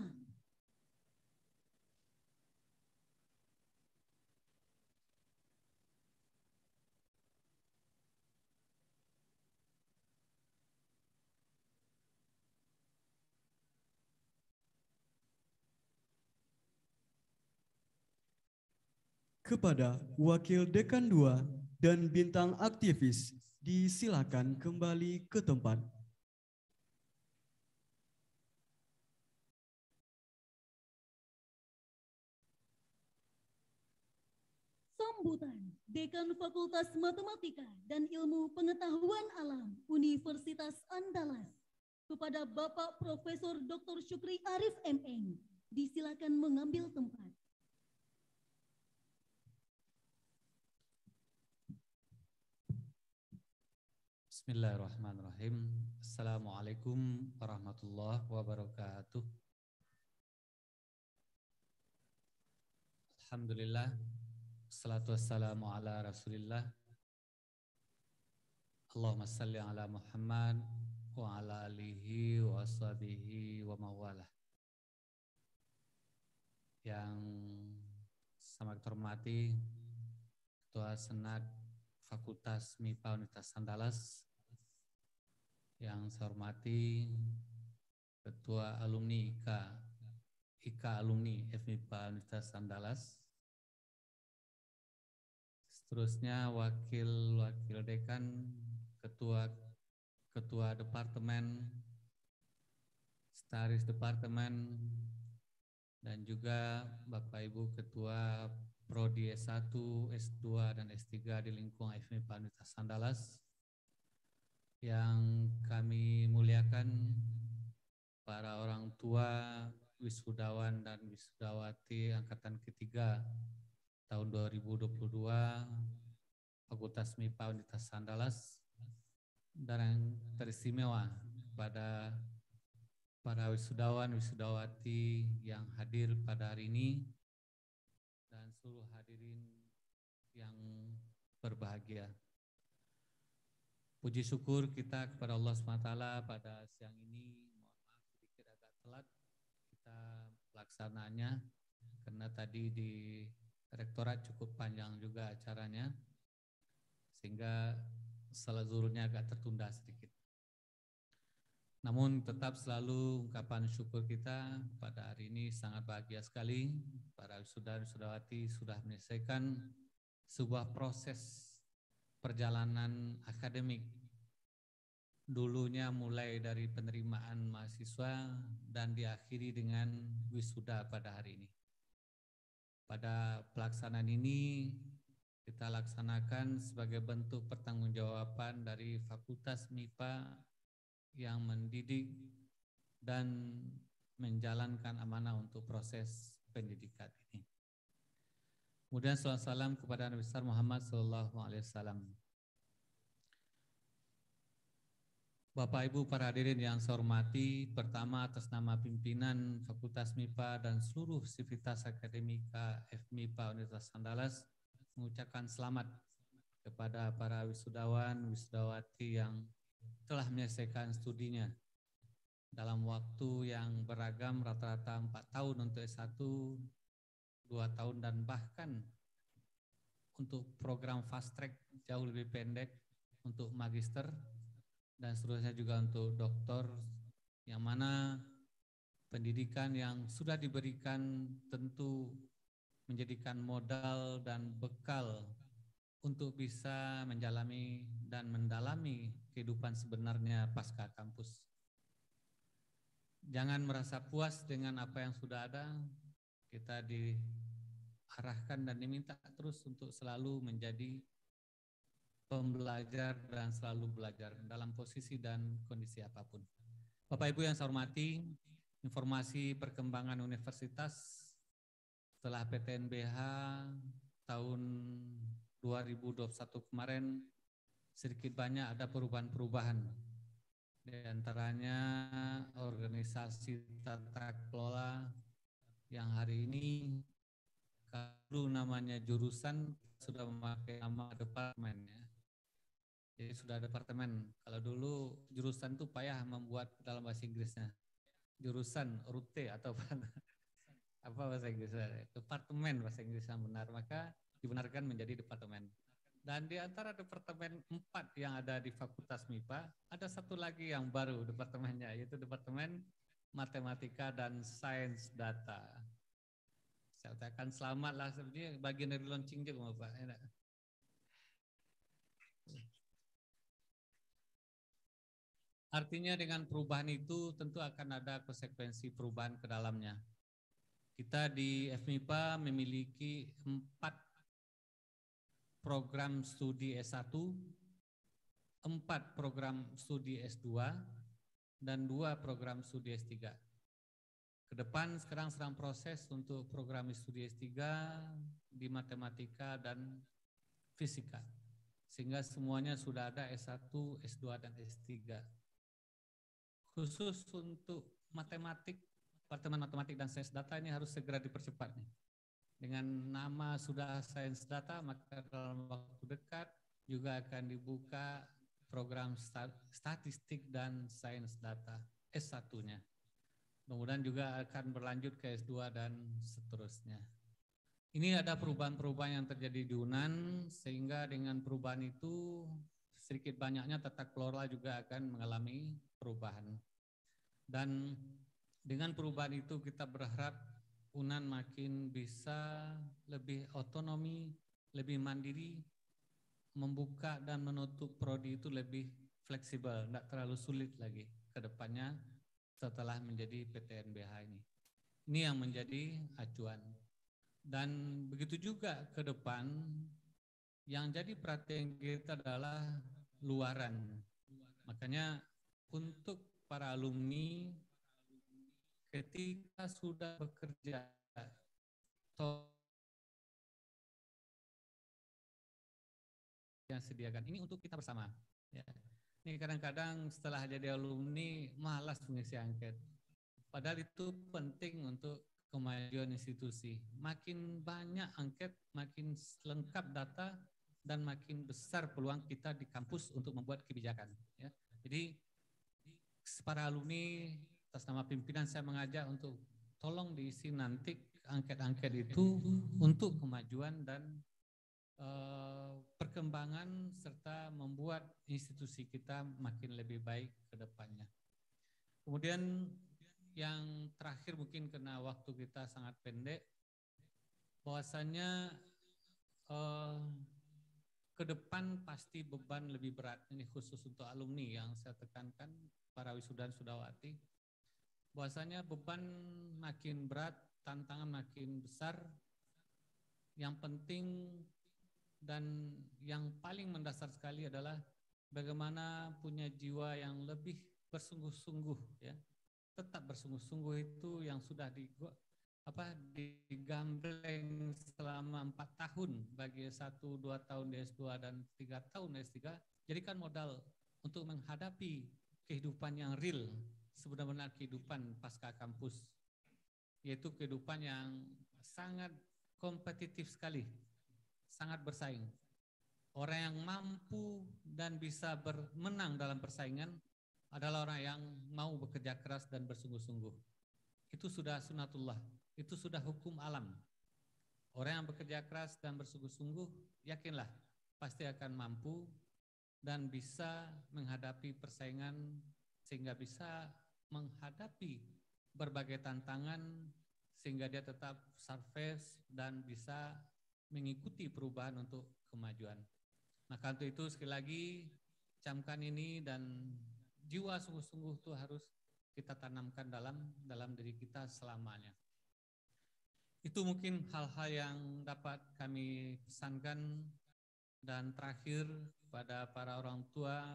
Kepada Wakil Dekan 2 dan bintang aktivis, disilakan kembali ke tempat. Sambutan Dekan Fakultas Matematika dan Ilmu Pengetahuan Alam Universitas Andalas kepada Bapak Profesor Dr. Syukri Arif MM. Disilakan mengambil tempat. Bismillahirrahmanirrahim. Assalamualaikum warahmatullahi wabarakatuh. Alhamdulillah. Assalatu wassalamu ala rasulillah. Allahumma salli ala Muhammad wa ala alihi wa ashabihi wa mawalah. Yang sangat terhormati Ketua Senat Fakultas MIPA Universitas Andalas, yang saya hormati Ketua Alumni IKA Alumni FMIPA Universitas Andalas, seterusnya Wakil Dekan, Ketua Departemen, Sekretaris Departemen, dan juga Bapak Ibu Ketua Prodi S1, S2, dan S3 di lingkungan FMIPA Universitas Andalas. Yang kami muliakan para orang tua, wisudawan dan wisudawati angkatan ketiga tahun 2022 Fakultas MIPA Universitas Andalas, dan yang teristimewa pada para wisudawan wisudawati yang hadir pada hari ini dan seluruh hadirin yang berbahagia. Puji syukur kita kepada Allah SWT pada siang ini. Mohon maaf sedikit agak telat kita pelaksananya karena tadi di rektorat cukup panjang juga acaranya, sehingga salat zuhurnya agak tertunda sedikit. Namun tetap selalu ungkapan syukur kita pada hari ini sangat bahagia sekali. Para wisuda-wisudawati sudah menyelesaikan sebuah proses perjalanan akademik. Dulunya mulai dari penerimaan mahasiswa dan diakhiri dengan wisuda pada hari ini. Pada pelaksanaan ini kita laksanakan sebagai bentuk pertanggungjawaban dari Fakultas MIPA yang mendidik dan menjalankan amanah untuk proses pendidikan ini. Kemudian salam kepada Nabi besar Muhammad SAW. Bapak Ibu para hadirin yang saya hormati, pertama atas nama pimpinan Fakultas MIPA dan seluruh sivitas akademika FMIPA Universitas Andalas mengucapkan selamat kepada para wisudawan, wisudawati yang telah menyelesaikan studinya dalam waktu yang beragam, rata-rata 4 tahun untuk S1, 2 tahun dan bahkan untuk program fast track jauh lebih pendek untuk magister dan seterusnya juga untuk doktor, yang mana pendidikan yang sudah diberikan tentu menjadikan modal dan bekal untuk bisa menjalani dan mendalami kehidupan sebenarnya pasca kampus. Jangan merasa puas dengan apa yang sudah ada. Kita diarahkan dan diminta terus untuk selalu menjadi pembelajar dan selalu belajar dalam posisi dan kondisi apapun. Bapak Ibu yang saya hormati, informasi perkembangan universitas setelah PTNBH tahun 2021 kemarin sedikit banyak ada perubahan-perubahan. Di antaranya organisasi tata kelola yang hari ini kalau namanya jurusan sudah memakai nama departemen ya. Jadi sudah departemen. Kalau dulu jurusan itu payah membuat dalam bahasa Inggrisnya. Jurusan, rute atau apa bahasa Inggrisnya? Departemen bahasa Inggris yang benar, maka dibenarkan menjadi departemen. Dan di antara departemen 4 yang ada di Fakultas MIPA, ada satu lagi yang baru departemennya, yaitu Departemen Matematika dan Sains Data. Saya katakan selamatlah, sebenarnya bagian dari launching juga Pak. Artinya dengan perubahan itu tentu akan ada konsekuensi perubahan ke dalamnya. Kita di FMIPA memiliki 4 program studi S1, 4 program studi S2, dan 2 program studi S3. Ke depan sekarang sedang proses untuk program studi S3 di matematika dan fisika. Sehingga semuanya sudah ada S1, S2, dan S3. Khusus untuk matematik, Departemen Matematik dan Sains Data ini harus segera dipercepat nih. Dengan nama sudah Sains Data, maka dalam waktu dekat juga akan dibuka program Statistik dan Sains Data S1-nya. Kemudian juga akan berlanjut ke S2 dan seterusnya. Ini ada perubahan-perubahan yang terjadi di UNAN, sehingga dengan perubahan itu sedikit banyaknya tata kelola juga akan mengalami perubahan. Dan dengan perubahan itu kita berharap UNAN makin bisa lebih otonomi, lebih mandiri, membuka dan menutup prodi itu lebih fleksibel, tidak terlalu sulit lagi ke depannya setelah menjadi PTNBH ini. Ini yang menjadi acuan. Dan begitu juga ke depan, yang jadi perhatian kita adalah luaran. Makanya untuk para alumni ketika sudah bekerja yang sediakan ini untuk kita bersama. Ya. Ini kadang-kadang setelah jadi alumni malas mengisi angket. Padahal itu penting untuk kemajuan institusi. Makin banyak angket, makin lengkap data, dan makin besar peluang kita di kampus untuk membuat kebijakan. Ya. Jadi para alumni atas nama pimpinan saya mengajak untuk tolong diisi nanti angket-angket itu untuk kemajuan dan perkembangan serta membuat institusi kita makin lebih baik ke depannya. Kemudian yang terakhir mungkin karena waktu kita sangat pendek, bahwasannya ke depan pasti beban lebih berat, ini khusus untuk alumni yang saya tekankan, para wisudawan sudawati, bahwasanya beban makin berat, tantangan makin besar. Yang penting dan yang paling mendasar sekali adalah bagaimana punya jiwa yang lebih bersungguh-sungguh, ya. Tetap bersungguh-sungguh itu yang sudah digambleng selama 4 tahun bagi S1, 2 tahun di S2 dan 3 tahun di S3, jadikan modal untuk menghadapi kehidupan yang real, sebenarnya kehidupan pasca kampus, yaitu kehidupan yang sangat kompetitif sekali, sangat bersaing. Orang yang mampu dan bisa menang dalam persaingan adalah orang yang mau bekerja keras dan bersungguh-sungguh. Itu sudah sunatullah, itu sudah hukum alam. Orang yang bekerja keras dan bersungguh-sungguh, yakinlah pasti akan mampu dan bisa menghadapi persaingan sehingga bisa menghadapi berbagai tantangan sehingga dia tetap survive dan bisa mengikuti perubahan untuk kemajuan. Maka untuk itu sekali lagi camkan ini dan jiwa sungguh-sungguh itu harus kita tanamkan dalam diri kita selamanya. Itu mungkin hal-hal yang dapat kami pesankan. Dan terakhir kepada para orang tua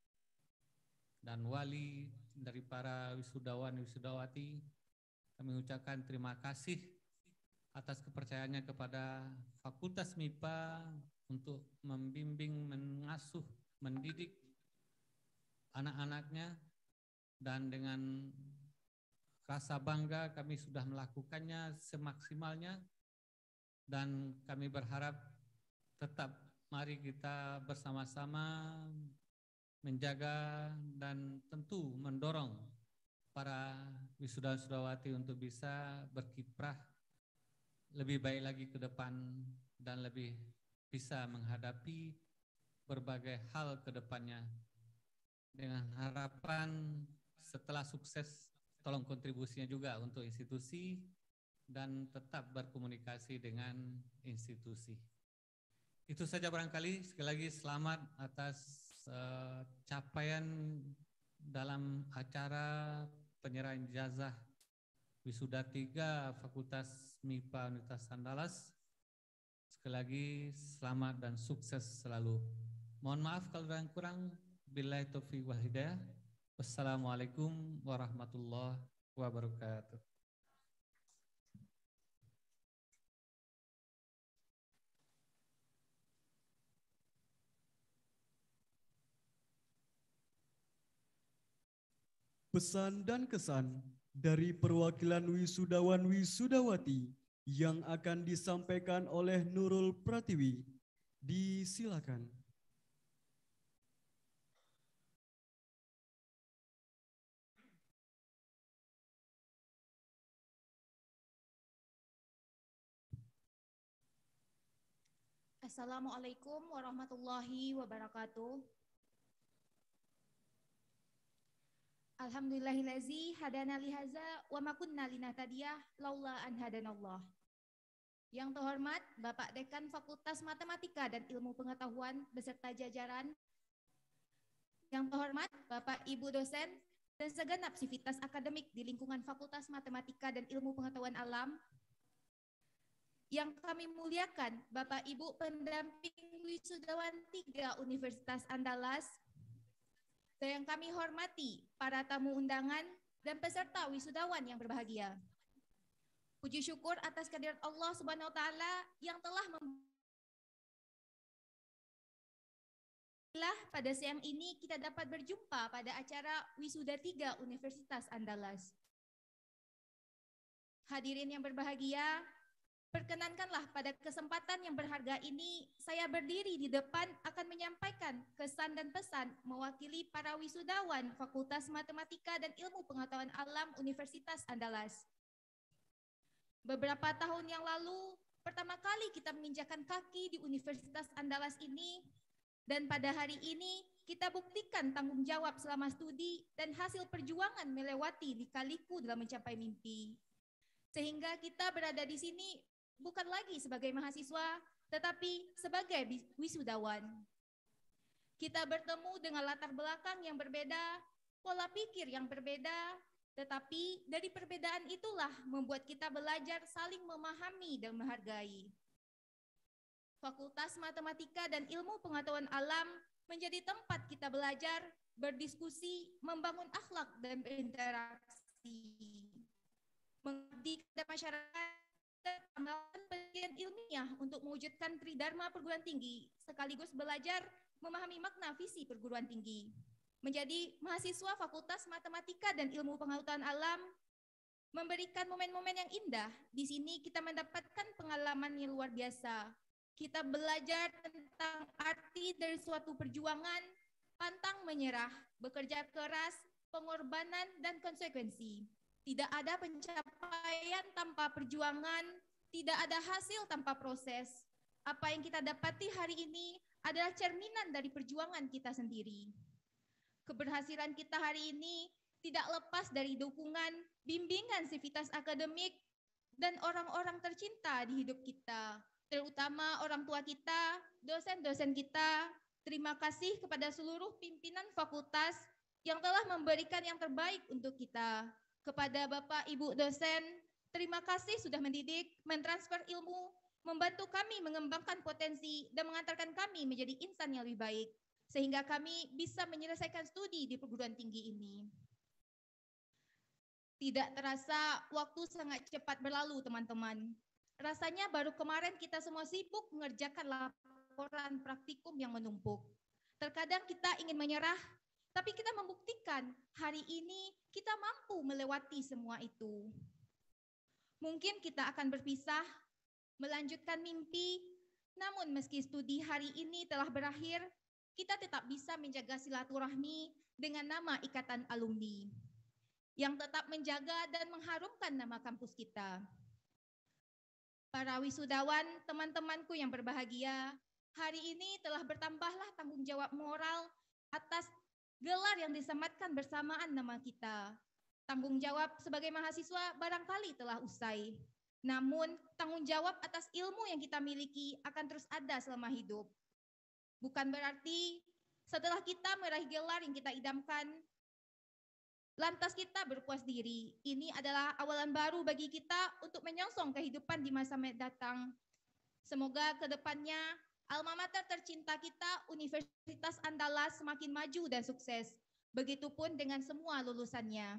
dan wali dari para wisudawan wisudawati, kami ucapkan terima kasih atas kepercayaannya kepada Fakultas MIPA untuk membimbing, mengasuh, mendidik anak-anaknya, dan dengan rasa bangga kami sudah melakukannya semaksimalnya, dan kami berharap tetap mari kita bersama-sama menjaga dan tentu mendorong para wisudawan-wisudawati untuk bisa berkiprah lebih baik lagi ke depan dan lebih bisa menghadapi berbagai hal ke depannya. Dengan harapan setelah sukses, tolong kontribusinya juga untuk institusi dan tetap berkomunikasi dengan institusi. Itu saja barangkali. Sekali lagi selamat atas capaian dalam acara penyerahan ijazah Wisuda 3 Fakultas MIPA Universitas Andalas. Sekali lagi selamat dan sukses selalu. Mohon maaf kalau ada yang kurang. Billahi taufiq wal hidayah. Wassalamualaikum warahmatullahi wabarakatuh. Pesan dan kesan dari perwakilan wisudawan wisudawati yang akan disampaikan oleh Nurul Pratiwi. Disilakan. Assalamualaikum warahmatullahi wabarakatuh. Alhamdulillahillazi hadana lihaza wa ma kunna linahtadiyah laula an hadanallah. Yang terhormat Bapak Dekan Fakultas Matematika dan Ilmu Pengetahuan beserta jajaran. Yang terhormat Bapak Ibu dosen dan segenap sivitas akademik di lingkungan Fakultas Matematika dan Ilmu Pengetahuan Alam. Yang kami muliakan Bapak Ibu pendamping wisudawan 3 Universitas Andalas. Dan yang kami hormati para tamu undangan dan peserta wisudawan yang berbahagia. Puji syukur atas kehadirat Allah Subhanahu wa taala yang telah pada siang ini kita dapat berjumpa pada acara Wisuda 3 Universitas Andalas. Hadirin yang berbahagia, perkenankanlah pada kesempatan yang berharga ini saya berdiri di depan akan menyampaikan kesan dan pesan mewakili para wisudawan Fakultas Matematika dan Ilmu Pengetahuan Alam Universitas Andalas. Beberapa tahun yang lalu, pertama kali kita menginjakan kaki di Universitas Andalas ini, dan pada hari ini kita buktikan tanggung jawab selama studi dan hasil perjuangan melewati lika-liku dalam mencapai mimpi. Sehingga kita berada di sini bukan lagi sebagai mahasiswa, tetapi sebagai wisudawan. Kita bertemu dengan latar belakang yang berbeda, pola pikir yang berbeda, tetapi dari perbedaan itulah membuat kita belajar saling memahami dan menghargai. Fakultas Matematika dan Ilmu Pengetahuan Alam menjadi tempat kita belajar, berdiskusi, membangun akhlak dan berinteraksi, mengabdi kepada masyarakat, dan melakukan penelitian ilmiah untuk mewujudkan tridharma perguruan tinggi, sekaligus belajar memahami makna visi perguruan tinggi. Menjadi mahasiswa Fakultas Matematika dan Ilmu Pengetahuan Alam memberikan momen-momen yang indah. Di sini kita mendapatkan pengalaman yang luar biasa. Kita belajar tentang arti dari suatu perjuangan, pantang menyerah, bekerja keras, pengorbanan, dan konsekuensi. Tidak ada pencapaian tanpa perjuangan, tidak ada hasil tanpa proses. Apa yang kita dapati hari ini adalah cerminan dari perjuangan kita sendiri. Keberhasilan kita hari ini tidak lepas dari dukungan, bimbingan sivitas akademik, dan orang-orang tercinta di hidup kita, terutama orang tua kita, dosen-dosen kita. Terima kasih kepada seluruh pimpinan fakultas yang telah memberikan yang terbaik untuk kita. Kepada Bapak Ibu dosen, terima kasih sudah mendidik, mentransfer ilmu, membantu kami mengembangkan potensi, dan mengantarkan kami menjadi insan yang lebih baik, sehingga kami bisa menyelesaikan studi di perguruan tinggi ini. Tidak terasa waktu sangat cepat berlalu, teman-teman. Rasanya baru kemarin kita semua sibuk mengerjakan laporan praktikum yang menumpuk. Terkadang kita ingin menyerah, tapi kita membuktikan hari ini kita mampu melewati semua itu. Mungkin kita akan berpisah, melanjutkan mimpi, namun meski studi hari ini telah berakhir, kita tetap bisa menjaga silaturahmi dengan nama Ikatan Alumni, yang tetap menjaga dan mengharumkan nama kampus kita. Para wisudawan, teman-temanku yang berbahagia, hari ini telah bertambahlah tanggung jawab moral atas gelar yang disematkan bersamaan nama kita. Tanggung jawab sebagai mahasiswa barangkali telah usai, namun tanggung jawab atas ilmu yang kita miliki akan terus ada selama hidup. Bukan berarti setelah kita meraih gelar yang kita idamkan, lantas kita berpuas diri. Ini adalah awalan baru bagi kita untuk menyongsong kehidupan di masa mendatang. Semoga ke depannya alma mater tercinta kita, Universitas Andalas, semakin maju dan sukses. Begitupun dengan semua lulusannya.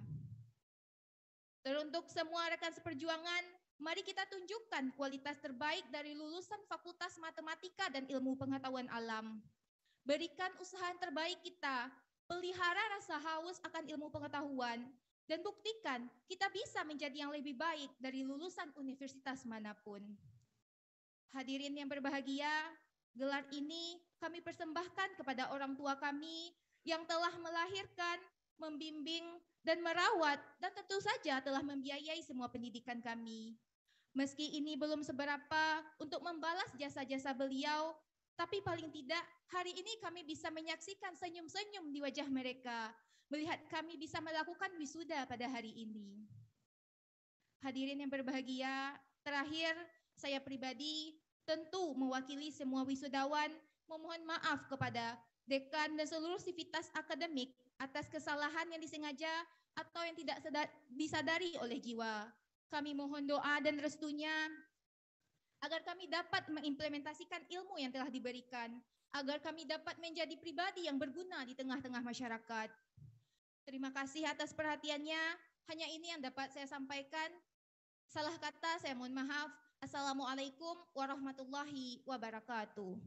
Teruntuk semua rekan seperjuangan, mari kita tunjukkan kualitas terbaik dari lulusan Fakultas Matematika dan Ilmu Pengetahuan Alam. Berikan usaha yang terbaik kita, pelihara rasa haus akan ilmu pengetahuan, dan buktikan kita bisa menjadi yang lebih baik dari lulusan universitas manapun. Hadirin yang berbahagia, gelar ini kami persembahkan kepada orang tua kami yang telah melahirkan, membimbing, dan merawat, dan tentu saja telah membiayai semua pendidikan kami. Meski ini belum seberapa untuk membalas jasa-jasa beliau, tapi paling tidak hari ini kami bisa menyaksikan senyum-senyum di wajah mereka, melihat kami bisa melakukan wisuda pada hari ini. Hadirin yang berbahagia, terakhir saya pribadi tentu mewakili semua wisudawan memohon maaf kepada dekan dan seluruh sivitas akademik atas kesalahan yang disengaja atau yang tidak disadari oleh jiwa. Kami mohon doa dan restunya agar kami dapat mengimplementasikan ilmu yang telah diberikan, agar kami dapat menjadi pribadi yang berguna di tengah-tengah masyarakat. Terima kasih atas perhatiannya. Hanya ini yang dapat saya sampaikan. Salah kata saya mohon maaf. Assalamualaikum warahmatullahi wabarakatuh.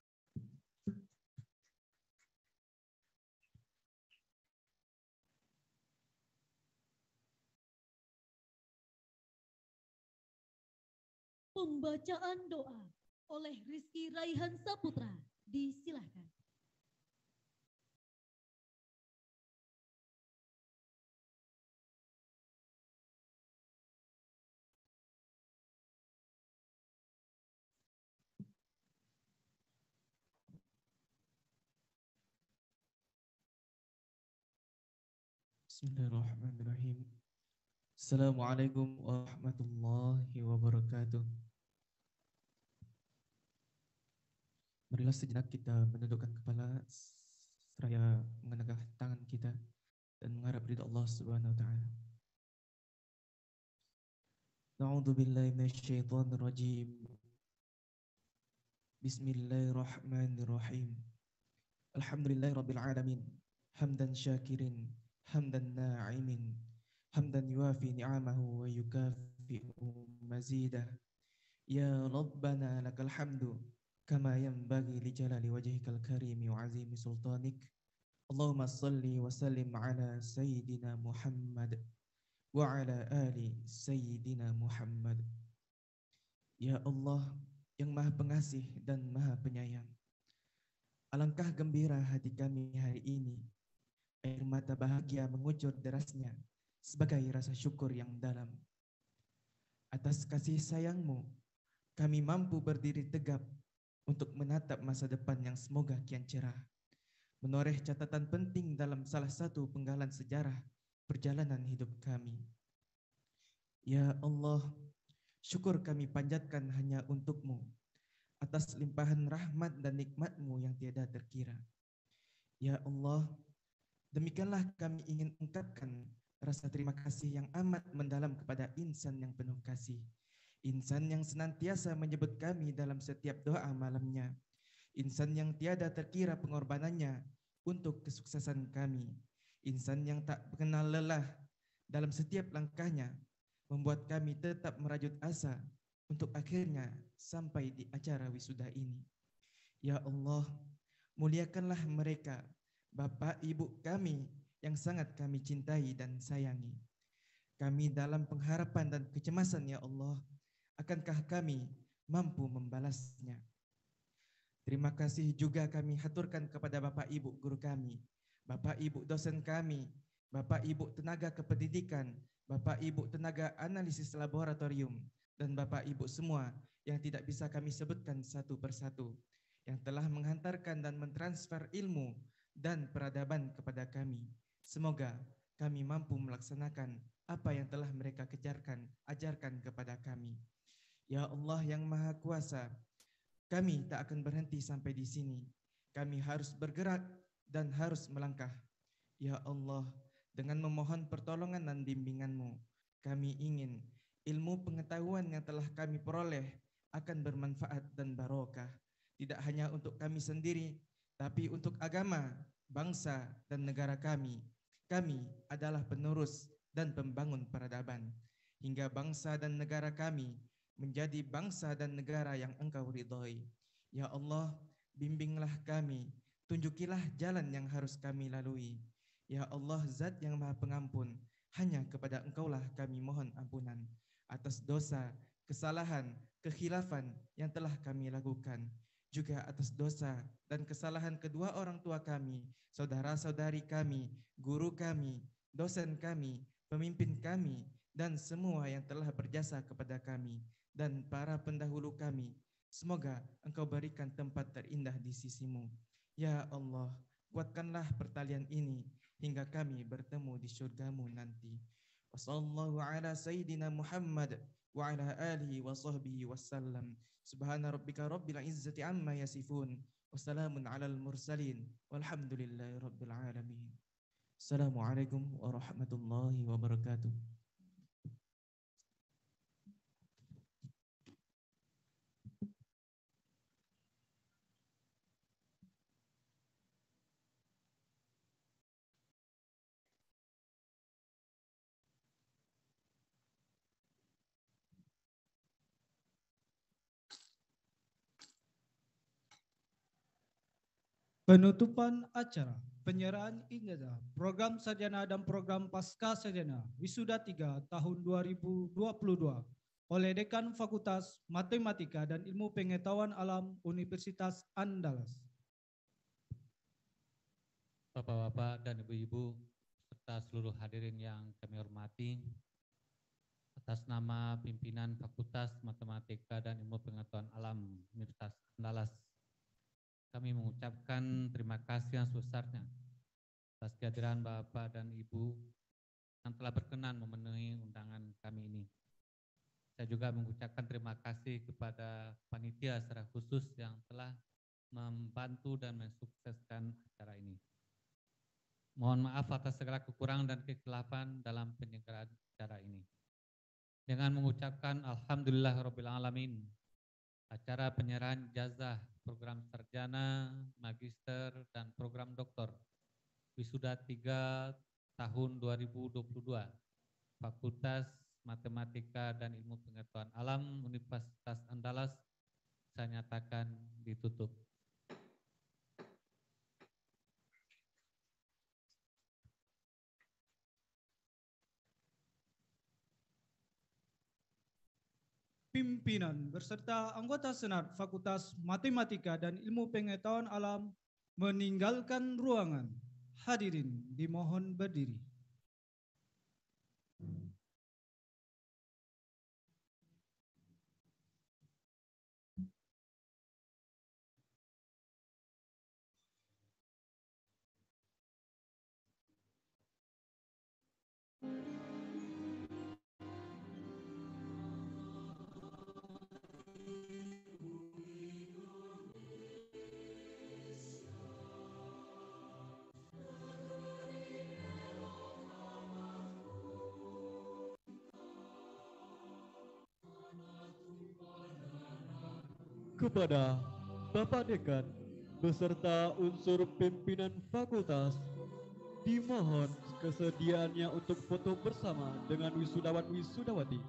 Pembacaan doa oleh Rizky Raihan Saputra. Disilahkan. Bismillahirrahmanirrahim. Assalamualaikum warahmatullahi wabarakatuh. Marilah sejenak kita menundukkan kepala seraya mengenegah tangan kita dan mengharap ridha Allah Subhanahu wa taala. A'udzu billahi minasyaitonir rajim. Bismillahirrahmanirrahim. Alhamdulillahirabbil alamin. Hamdan syakirin, hamdan na'imin, hamdan yuafi ni'amahu wa yukafi'u mazidah. Ya Rabbana lakal hamdu kama yanbaghi li jalali wajhikal karimi wa azimi sultanik. Allahumma salli wa sallim ala sayyidina Muhammad wa ala ali sayyidina Muhammad. Ya Allah yang Maha Pengasih dan Maha Penyayang, alangkah gembira hati kami hari ini. Air mata bahagia mengucur derasnya sebagai rasa syukur yang dalam. Atas kasih sayang-Mu, kami mampu berdiri tegap untuk menatap masa depan yang semoga kian cerah, menoreh catatan penting dalam salah satu penggalan sejarah perjalanan hidup kami. Ya Allah, syukur kami panjatkan hanya untuk-Mu atas limpahan rahmat dan nikmat-Mu yang tiada terkira. Ya Allah, demikianlah kami ingin ungkapkan rasa terima kasih yang amat mendalam kepada insan yang penuh kasih, insan yang senantiasa menyebut kami dalam setiap doa malamnya, insan yang tiada terkira pengorbanannya untuk kesuksesan kami, insan yang tak kenal lelah dalam setiap langkahnya, membuat kami tetap merajut asa untuk akhirnya sampai di acara wisuda ini. Ya Allah, muliakanlah mereka, Bapak Ibu kami yang sangat kami cintai dan sayangi. Kami dalam pengharapan dan kecemasan, ya Allah, akankah kami mampu membalasnya? Terima kasih juga kami haturkan kepada Bapak Ibu guru kami, Bapak Ibu dosen kami, Bapak Ibu tenaga kependidikan, Bapak Ibu tenaga analisis laboratorium, dan Bapak Ibu semua yang tidak bisa kami sebutkan satu persatu, yang telah menghantarkan dan mentransfer ilmu dan peradaban kepada kami. Semoga kami mampu melaksanakan apa yang telah mereka ajarkan kepada kami. Ya Allah yang Maha Kuasa, kami tak akan berhenti sampai di sini. Kami harus bergerak dan harus melangkah. Ya Allah, dengan memohon pertolongan dan bimbingan-Mu, kami ingin ilmu pengetahuan yang telah kami peroleh akan bermanfaat dan barokah, tidak hanya untuk kami sendiri, tapi untuk agama, bangsa, dan negara kami. Kami adalah penerus dan pembangun peradaban, hingga bangsa dan negara kami menjadi bangsa dan negara yang Engkau ridhoi. Ya Allah, bimbinglah kami, tunjukilah jalan yang harus kami lalui. Ya Allah, Zat yang Maha Pengampun, hanya kepada Engkaulah kami mohon ampunan atas dosa, kesalahan, kekhilafan yang telah kami lakukan, juga atas dosa dan kesalahan kedua orang tua kami, saudara-saudari kami, guru kami, dosen kami, pemimpin kami, dan semua yang telah berjasa kepada kami, dan para pendahulu kami. Semoga Engkau berikan tempat terindah di sisi-Mu. Ya Allah, kuatkanlah pertalian ini hingga kami bertemu di surga-Mu nanti. Wassallallahu ala sayyidina Muhammad wa ala alihi wa sahbihi wasallam. Subhana rabbika rabbil izzati amma yasifun. Wassalamun alal mursalin. Walhamdulillahi rabbil alamin. Assalamualaikum warahmatullahi wabarakatuh. Penutupan acara penyerahan ijazah program sarjana dan program pasca sarjana wisuda 3 tahun 2022 oleh Dekan Fakultas Matematika dan Ilmu Pengetahuan Alam Universitas Andalas. Bapak-bapak dan ibu-ibu serta seluruh hadirin yang kami hormati, atas nama pimpinan Fakultas Matematika dan Ilmu Pengetahuan Alam Universitas Andalas, kami mengucapkan terima kasih yang sebesarnya atas kehadiran Bapak dan Ibu yang telah berkenan memenuhi undangan kami ini. Saya juga mengucapkan terima kasih kepada panitia secara khusus yang telah membantu dan mensukseskan acara ini. Mohon maaf atas segala kekurangan dan kekhilafan dalam penyelenggaraan acara ini. Dengan mengucapkan Alhamdulillahirrabbilalamin, acara penyerahan ijazah program sarjana, magister, dan program doktor Wisuda 3 tahun 2022 Fakultas Matematika dan Ilmu Pengetahuan Alam Universitas Andalas saya nyatakan ditutup. Pimpinan beserta anggota Senat Fakultas Matematika dan Ilmu Pengetahuan Alam meninggalkan ruangan. Hadirin dimohon berdiri. Kepada Bapak Dekan beserta unsur pimpinan fakultas, dimohon kesediaannya untuk foto bersama dengan wisudawan wisudawati.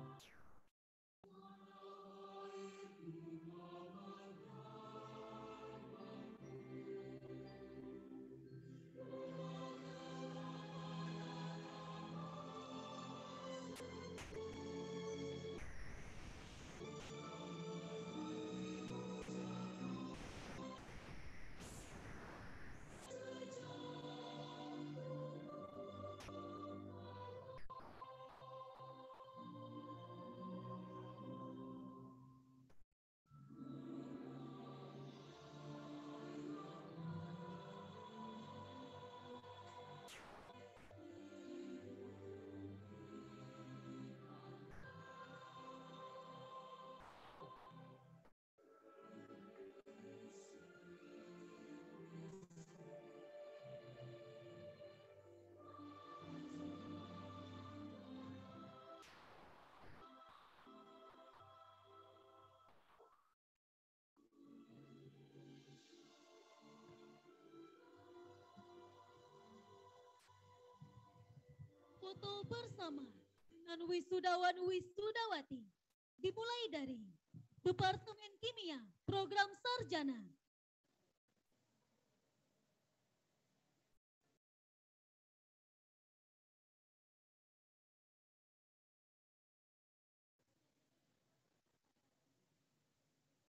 Foto bersama dengan wisudawan wisudawati dimulai dari Departemen Kimia Program Sarjana